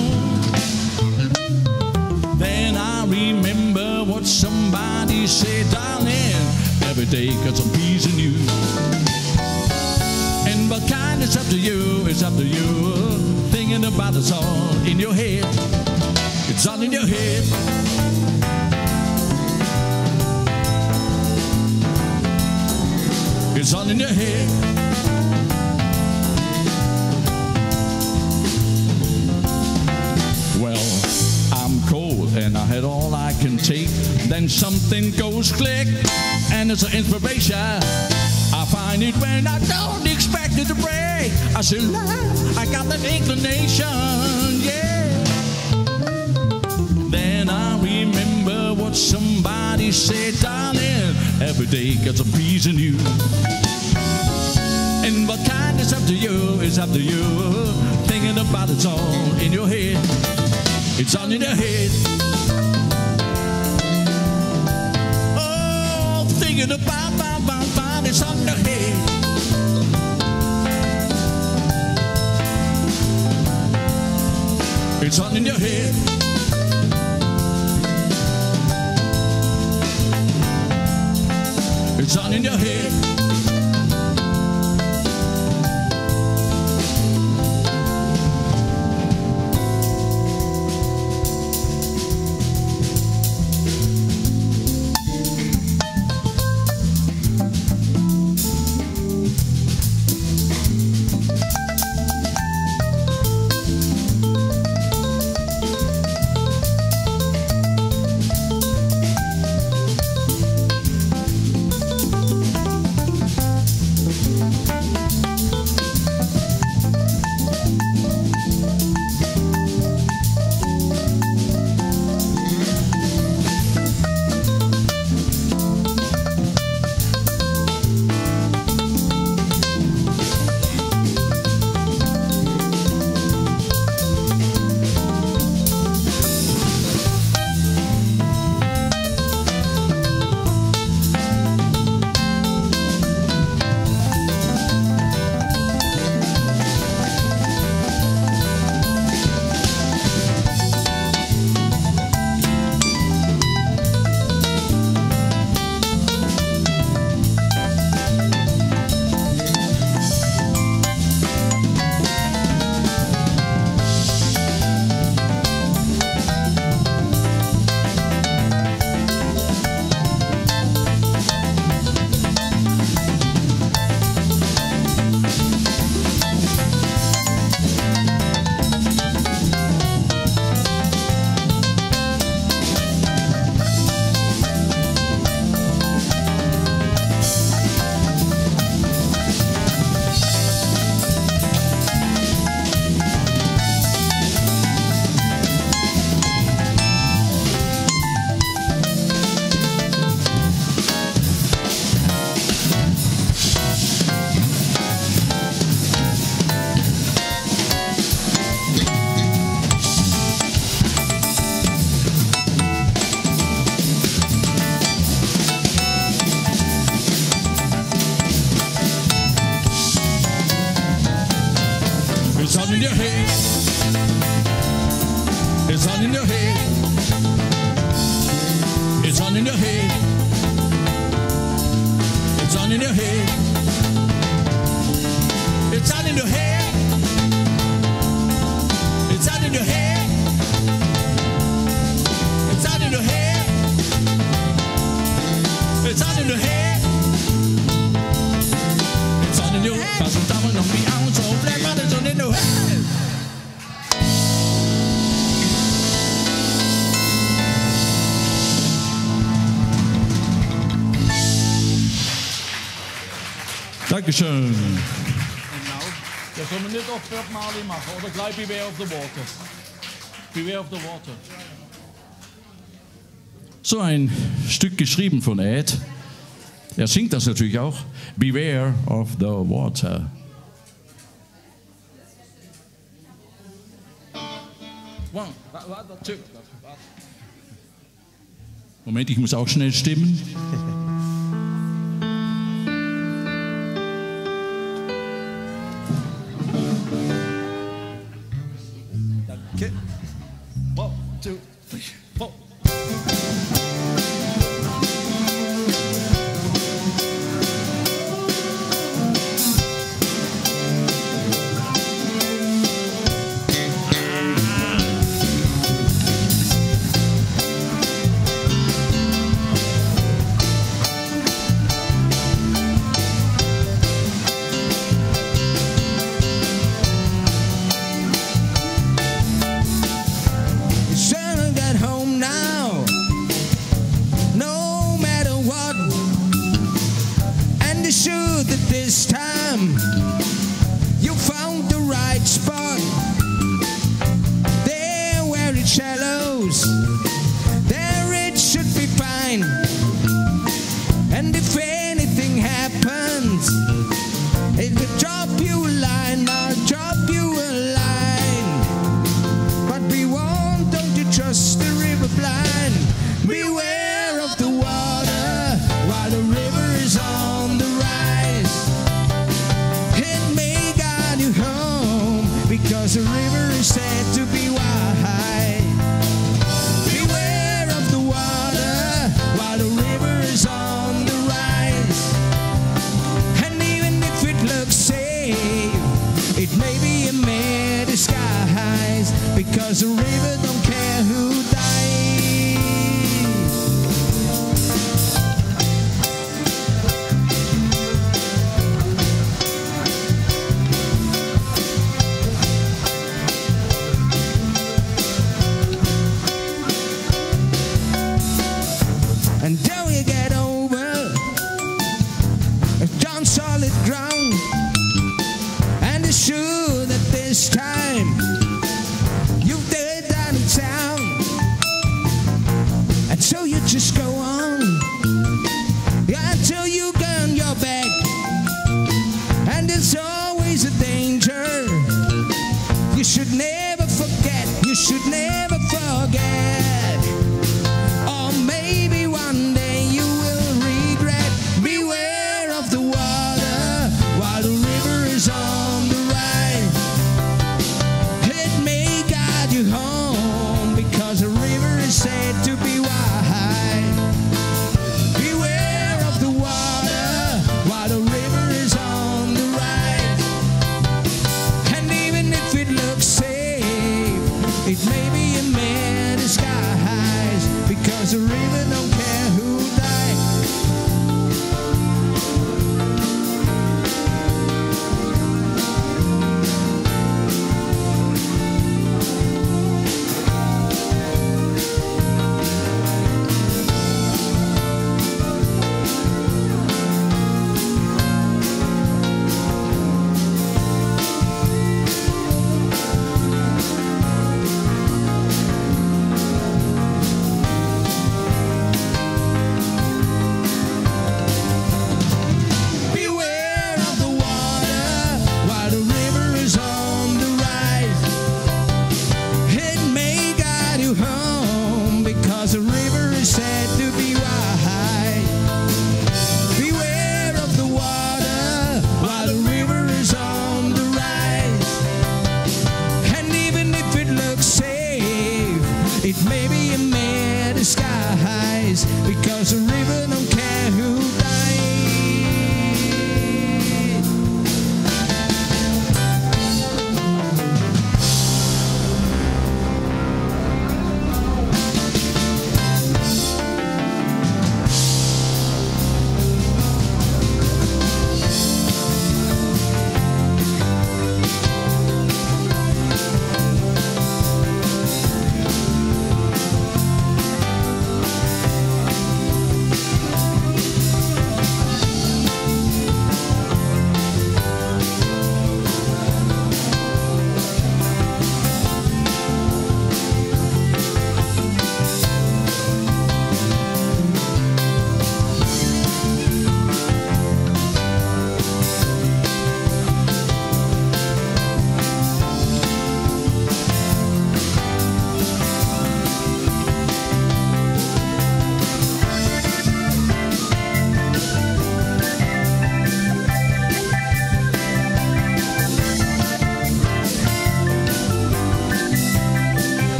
Then I remember what somebody said, darling, every day got some peace in you. And but kind, it's up to you, it's up to you. Thinking about it's all in your head. It's all in your head. It's all in your head. Well, I'm cold and I had all I can take. Then something goes click and it's an inspiration. I find it when I don't expect it to break. I say, laugh, I got that inclination, yeah. Then I remember what somebody said, darling, every day gets a piece in you. And what kind is up to you, it's up to you. Thinking about it's all in your head. It's all in your head. Oh, thinking about, about, about, about, it's on your head. It's all in your head. It's all in your head. It's all in your head. It's all in your head. It's all in your head. It's all in your head. It's all in your head. It's all in your head. It's all in your head. It's all in your head. It's all in your head. Pass some time on me out so black, but it's all in your head. Dankeschön. Genau. Das soll man nicht oft Mali machen, oder gleich Beware of the Water. Beware of the Water. So ein Stück geschrieben von Ed. Er singt das natürlich auch. Beware of the Water. One, two. Moment, ich muss auch schnell stimmen. Okay. One, two, three, four. This time you found the right spot. There where it shallows, there it should be fine. And if anything happens, it will drop you a line, I'll drop you a line. But be warned, don't you trust the river blind. Beware of the water while the river is on the rise. Because the river is said to be wide. Beware of the water while the river is on the rise. And even if it looks safe, it may be a mere disguise. Because the river don't care who dies. Until you get over on solid ground, and it's sure that this time you've did down in town, and so you just go on, yeah, until you go on your back, and there's always a danger. You should never forget, you should never forget. Or maybe one day you will regret. Beware of the water while the river is on the rise. It may guide you home because the river is said to be wide. Beware of the water while the river is on the rise. And even if it looks safe,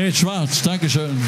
Fred Schwarz, Dankeschön.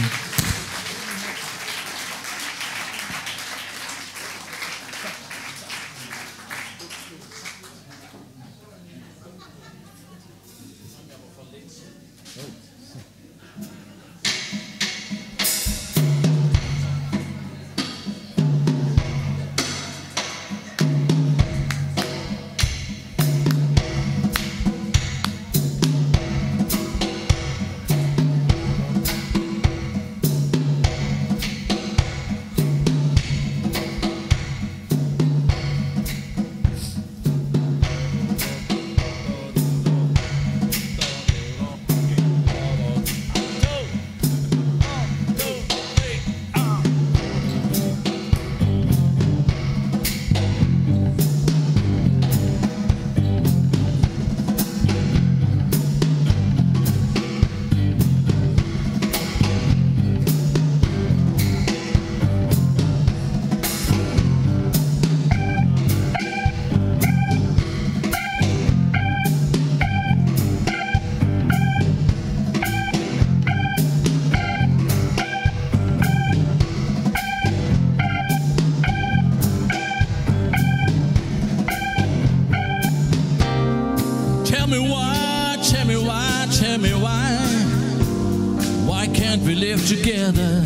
We live together.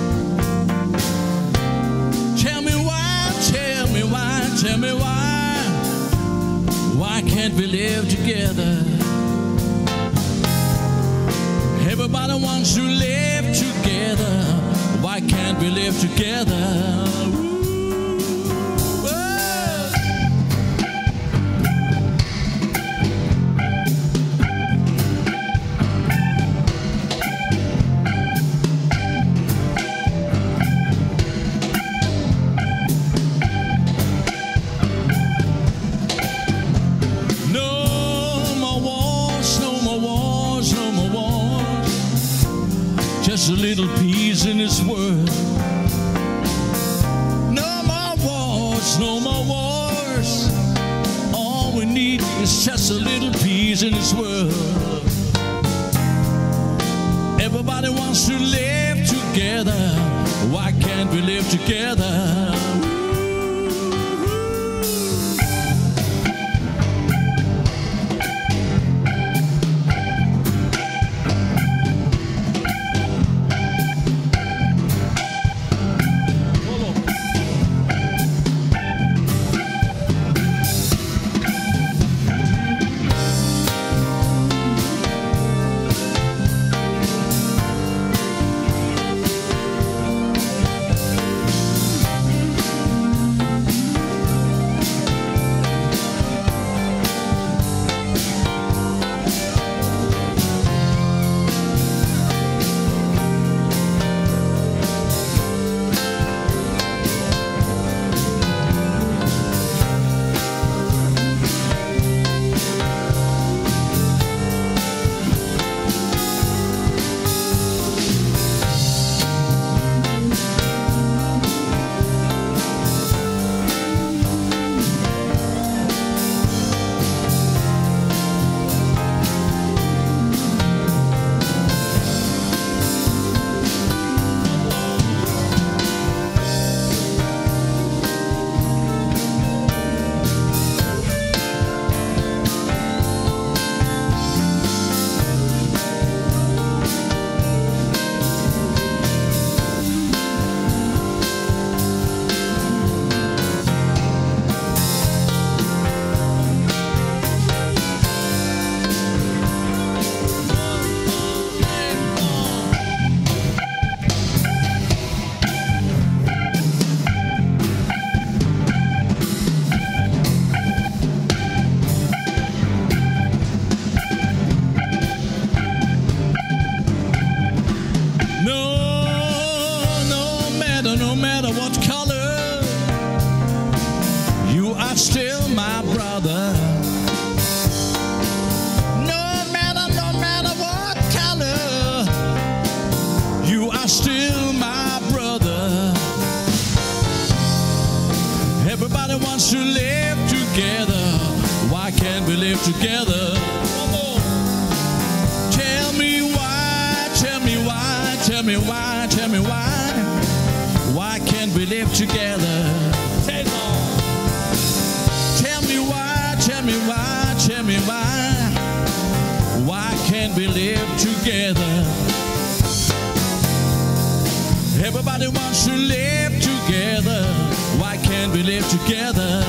Tell me why, tell me why, tell me why. Why can't we live together? Everybody wants to live together. Why can't we live together? A little peace in this world. No more wars, no more wars. All we need is just a little peace in this world. Everybody wants to live together. Why can't we live together? Still my brother. No matter, no matter what color, you are still my brother. Everybody wants to live together. Why can't we live together? Tell me why, tell me can't we live together? Tell me why, tell me why, tell me why. Why can't we live together? Everybody wants to live together. Why can't we live together?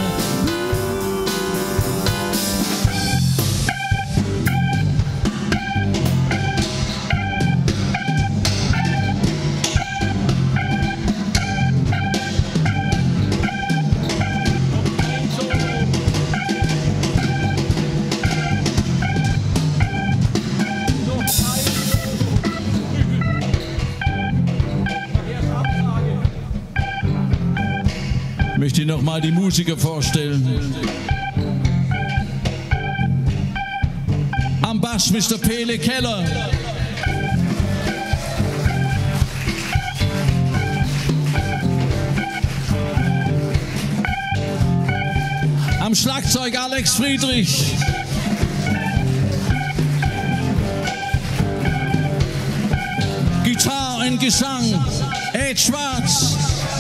Ich möchte noch mal die Musiker vorstellen. Am Bass Mister Pele Keller. Am Schlagzeug Alex Friedrich. Gitarre und Gesang Ed Schwarz.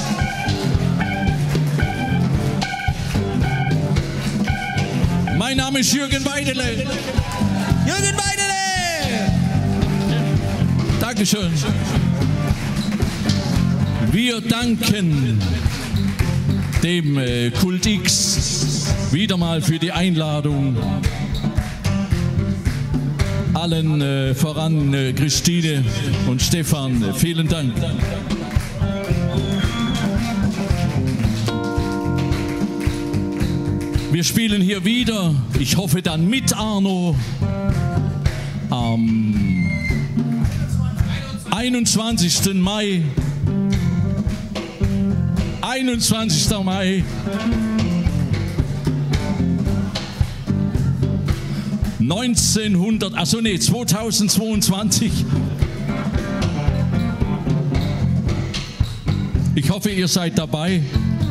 Mein Name ist Jürgen Weidele. Jürgen Weidele! Dankeschön. Wir danken dem äh, Kult X wieder mal für die Einladung. Allen äh, voran äh, Christine und Stefan, äh, vielen Dank. Wir spielen hier wieder, ich hoffe dann mit Arno, am einundzwanzigsten Mai. einundzwanzigsten Mai. neunzehnhundert, also nee, zweitausendzweiundzwanzig. Ich hoffe, ihr seid dabei.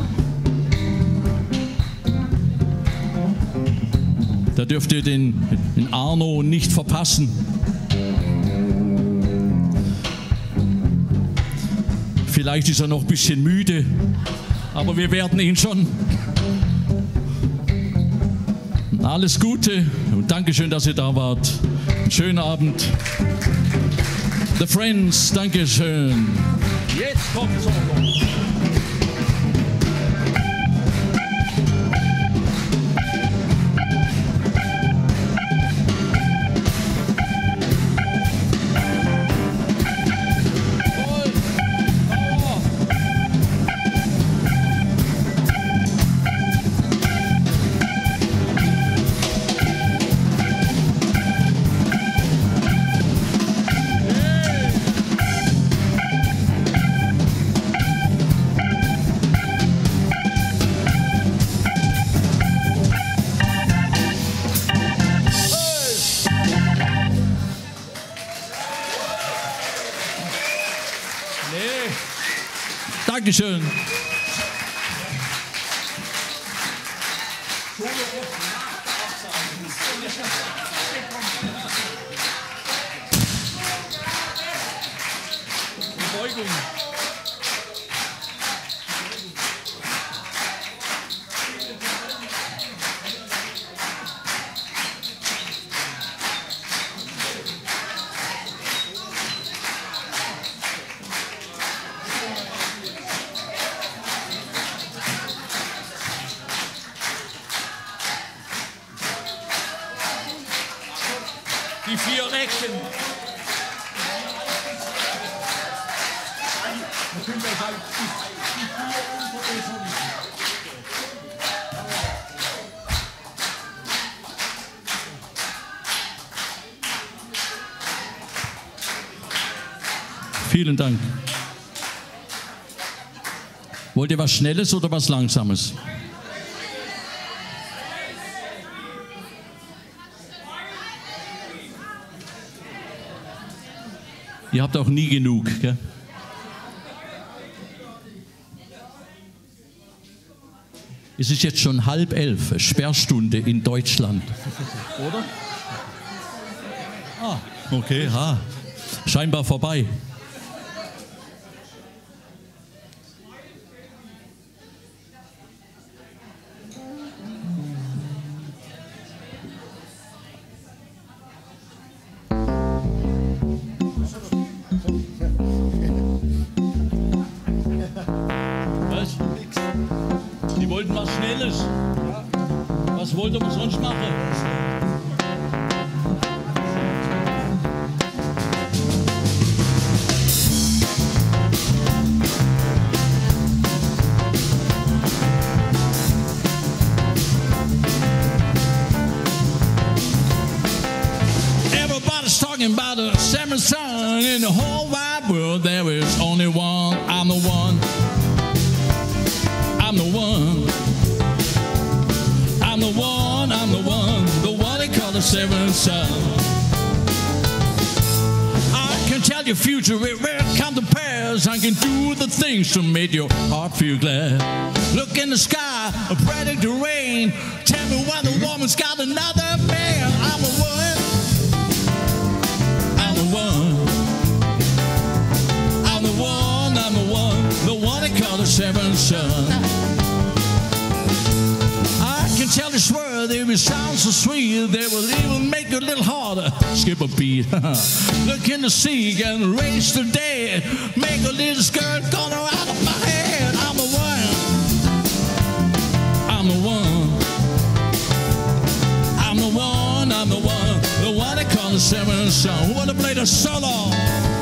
Da dürft ihr den, den Arno nicht verpassen. Vielleicht ist er noch ein bisschen müde, aber wir werden ihn schon. Alles Gute und Dankeschön, dass ihr da wart. Schönen Abend. The Friends, Dankeschön. Jetzt kommt es auch. Dankeschön. Beugung. Die vier Recken. Vielen Dank. Wollt ihr was Schnelles oder was Langsames? Ihr habt auch nie genug, gell? Es ist jetzt schon halb elf, Sperrstunde in Deutschland. Oder? Ah, okay, ha. Scheinbar vorbei. wollten was Schnelles. Was wollte man sonst machen? Everybody's talking about the seventh son in the whole wide world. There is only one. I'm the one. I'm the one. I'm the one. I'm the one. The one they call the seventh son. I can tell your future it will come to pass. I can do the things to make your heart feel glad. Look in the sky, predict the rain. Tell me when the woman's got another man. I'm the one. I'm the one. I'm the one. I'm the one. The one they call the seventh son. I can tell this world if it sounds so sweet, they will even make it a little harder. Skip a beat. Look in the sea and race the dead. Make a little skirt gonna out of my head. I'm the one. I'm the one. I'm the one. I'm the one. The one they call the seventh son. Who wanna play the solo?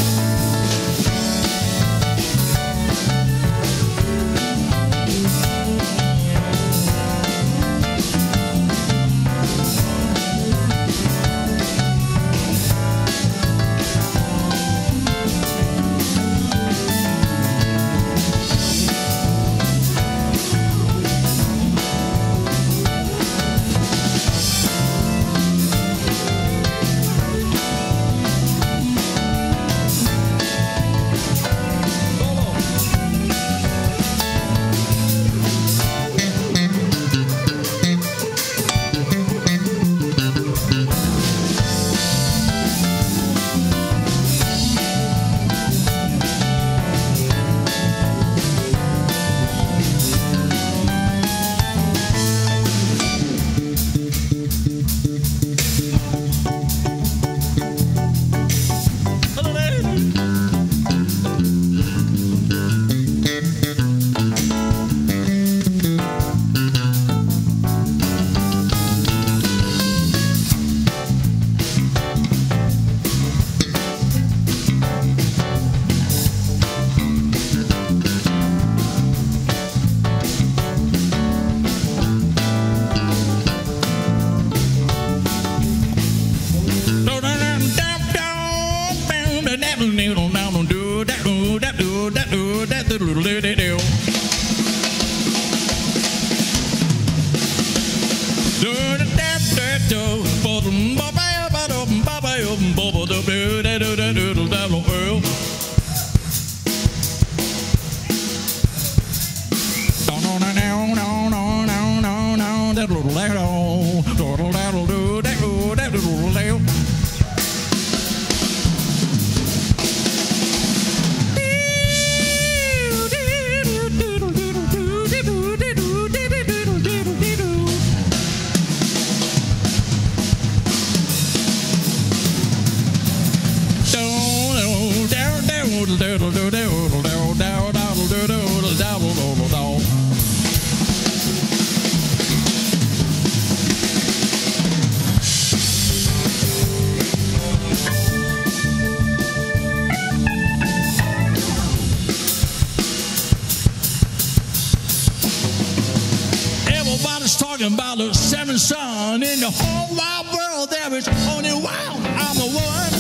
About the seventh son in the whole wide world, there is only one. I'm the one.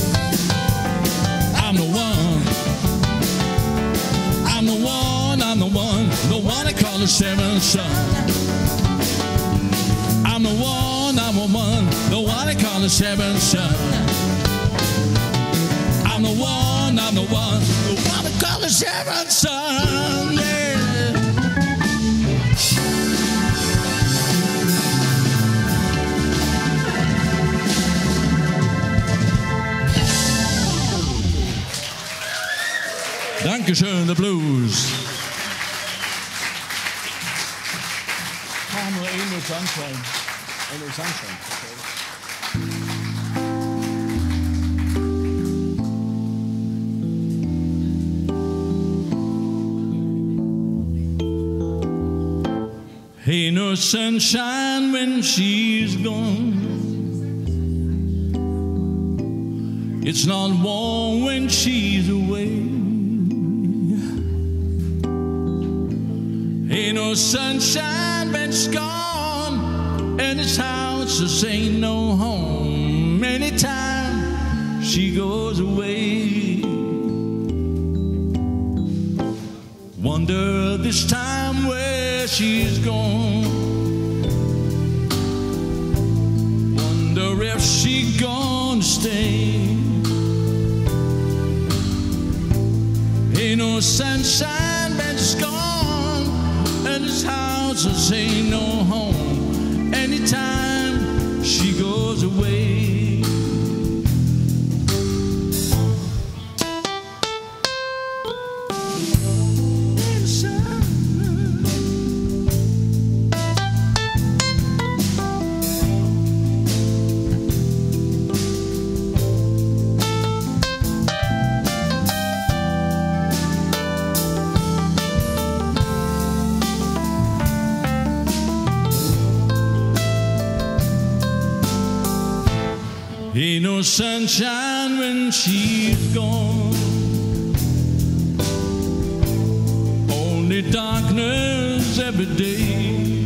I'm the one. I'm the one. I'm the one. The one they call the seventh son. I'm the one. I'm the one. The one they call the seventh son. I'm the one. I'm the one. The one they call the seventh son. Yeah. Dankeschön, the blues. Machen wir eh nur Sunshine. Eh nur Sunshine. Ain't no sunshine when she's gone. It's not warm when she's away. Ain't no sunshine when she's gone, and this house just ain't no home anytime she goes away. Wonder this time where she's gone. Wonder if she gonna stay. Ain't no sunshine when she's gone, and this house just ain't no home anytime she goes away. Ain't no sunshine when she's gone, only darkness every day.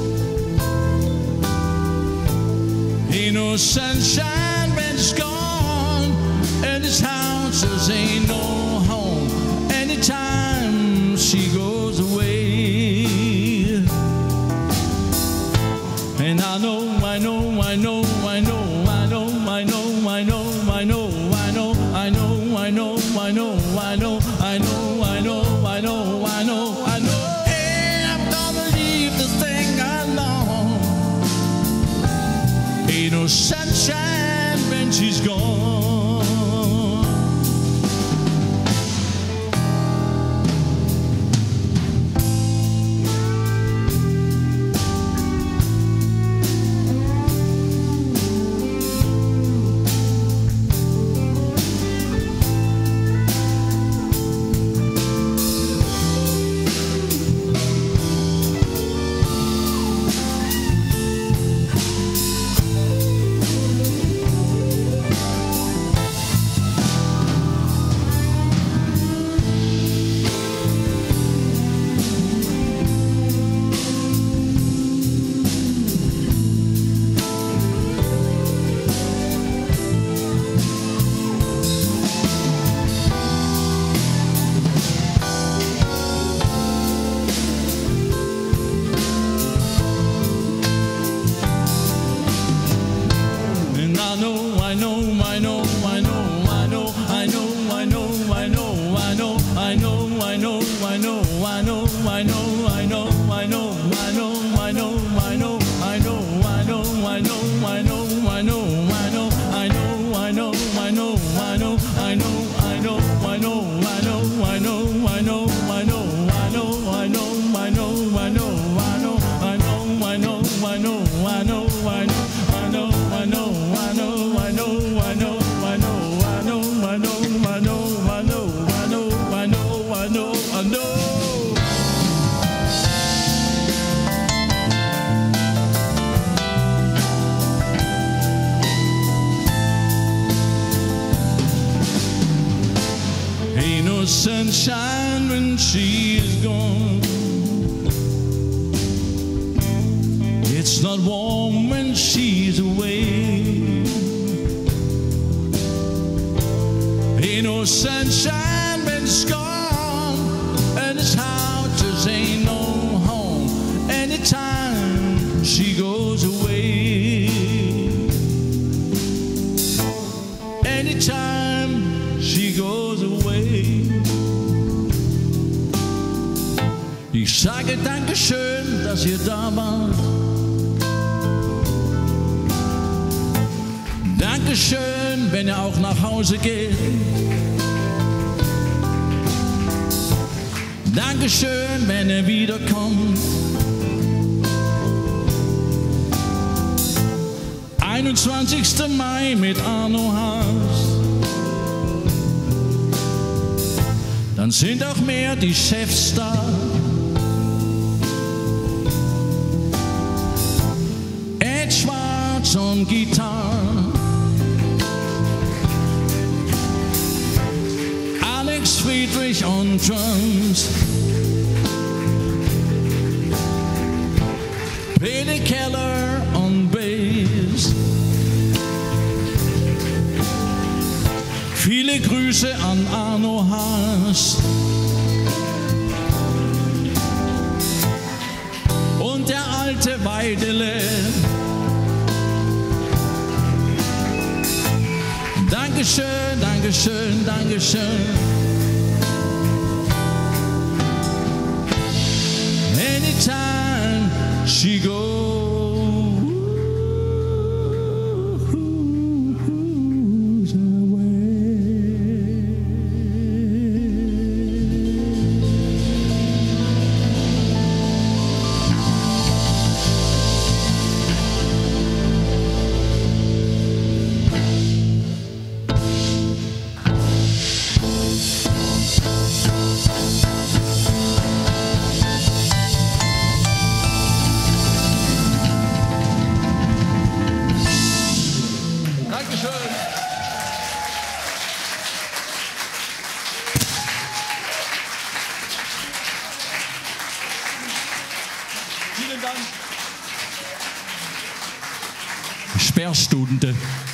Ain't no sunshine when she's gone, and this house just ain't no home anytime she goes away. And I know, I know, I know, I know, I know, I know, I know, I know, I know, I know, I know, I know, I know, I know, I know, I know, I know, I know. Hey, I'm gonna leave this thing alone. Ain't no sunshine when she's gone. Sunshine when she's gone. It's not warm when she's away. Ain't no sunshine when she's gone, and this house just ain't no home anytime she goes away. Anytime she goes away. Ich sage Dankeschön, dass ihr da wart. Dankeschön, wenn ihr auch nach Hause geht. Dankeschön, wenn ihr wiederkommt. einundzwanzigster Mai mit Arno Haas. Dann sind auch mehr die Chefs da. bass on guitar. Alex Friedrich on drums. Peter Keller on bass. Viele Grüße an Arno Haas. Und der alte Weidele. Dankeschön, Dankeschön, Dankeschön. Anytime she goes Sperrstunde.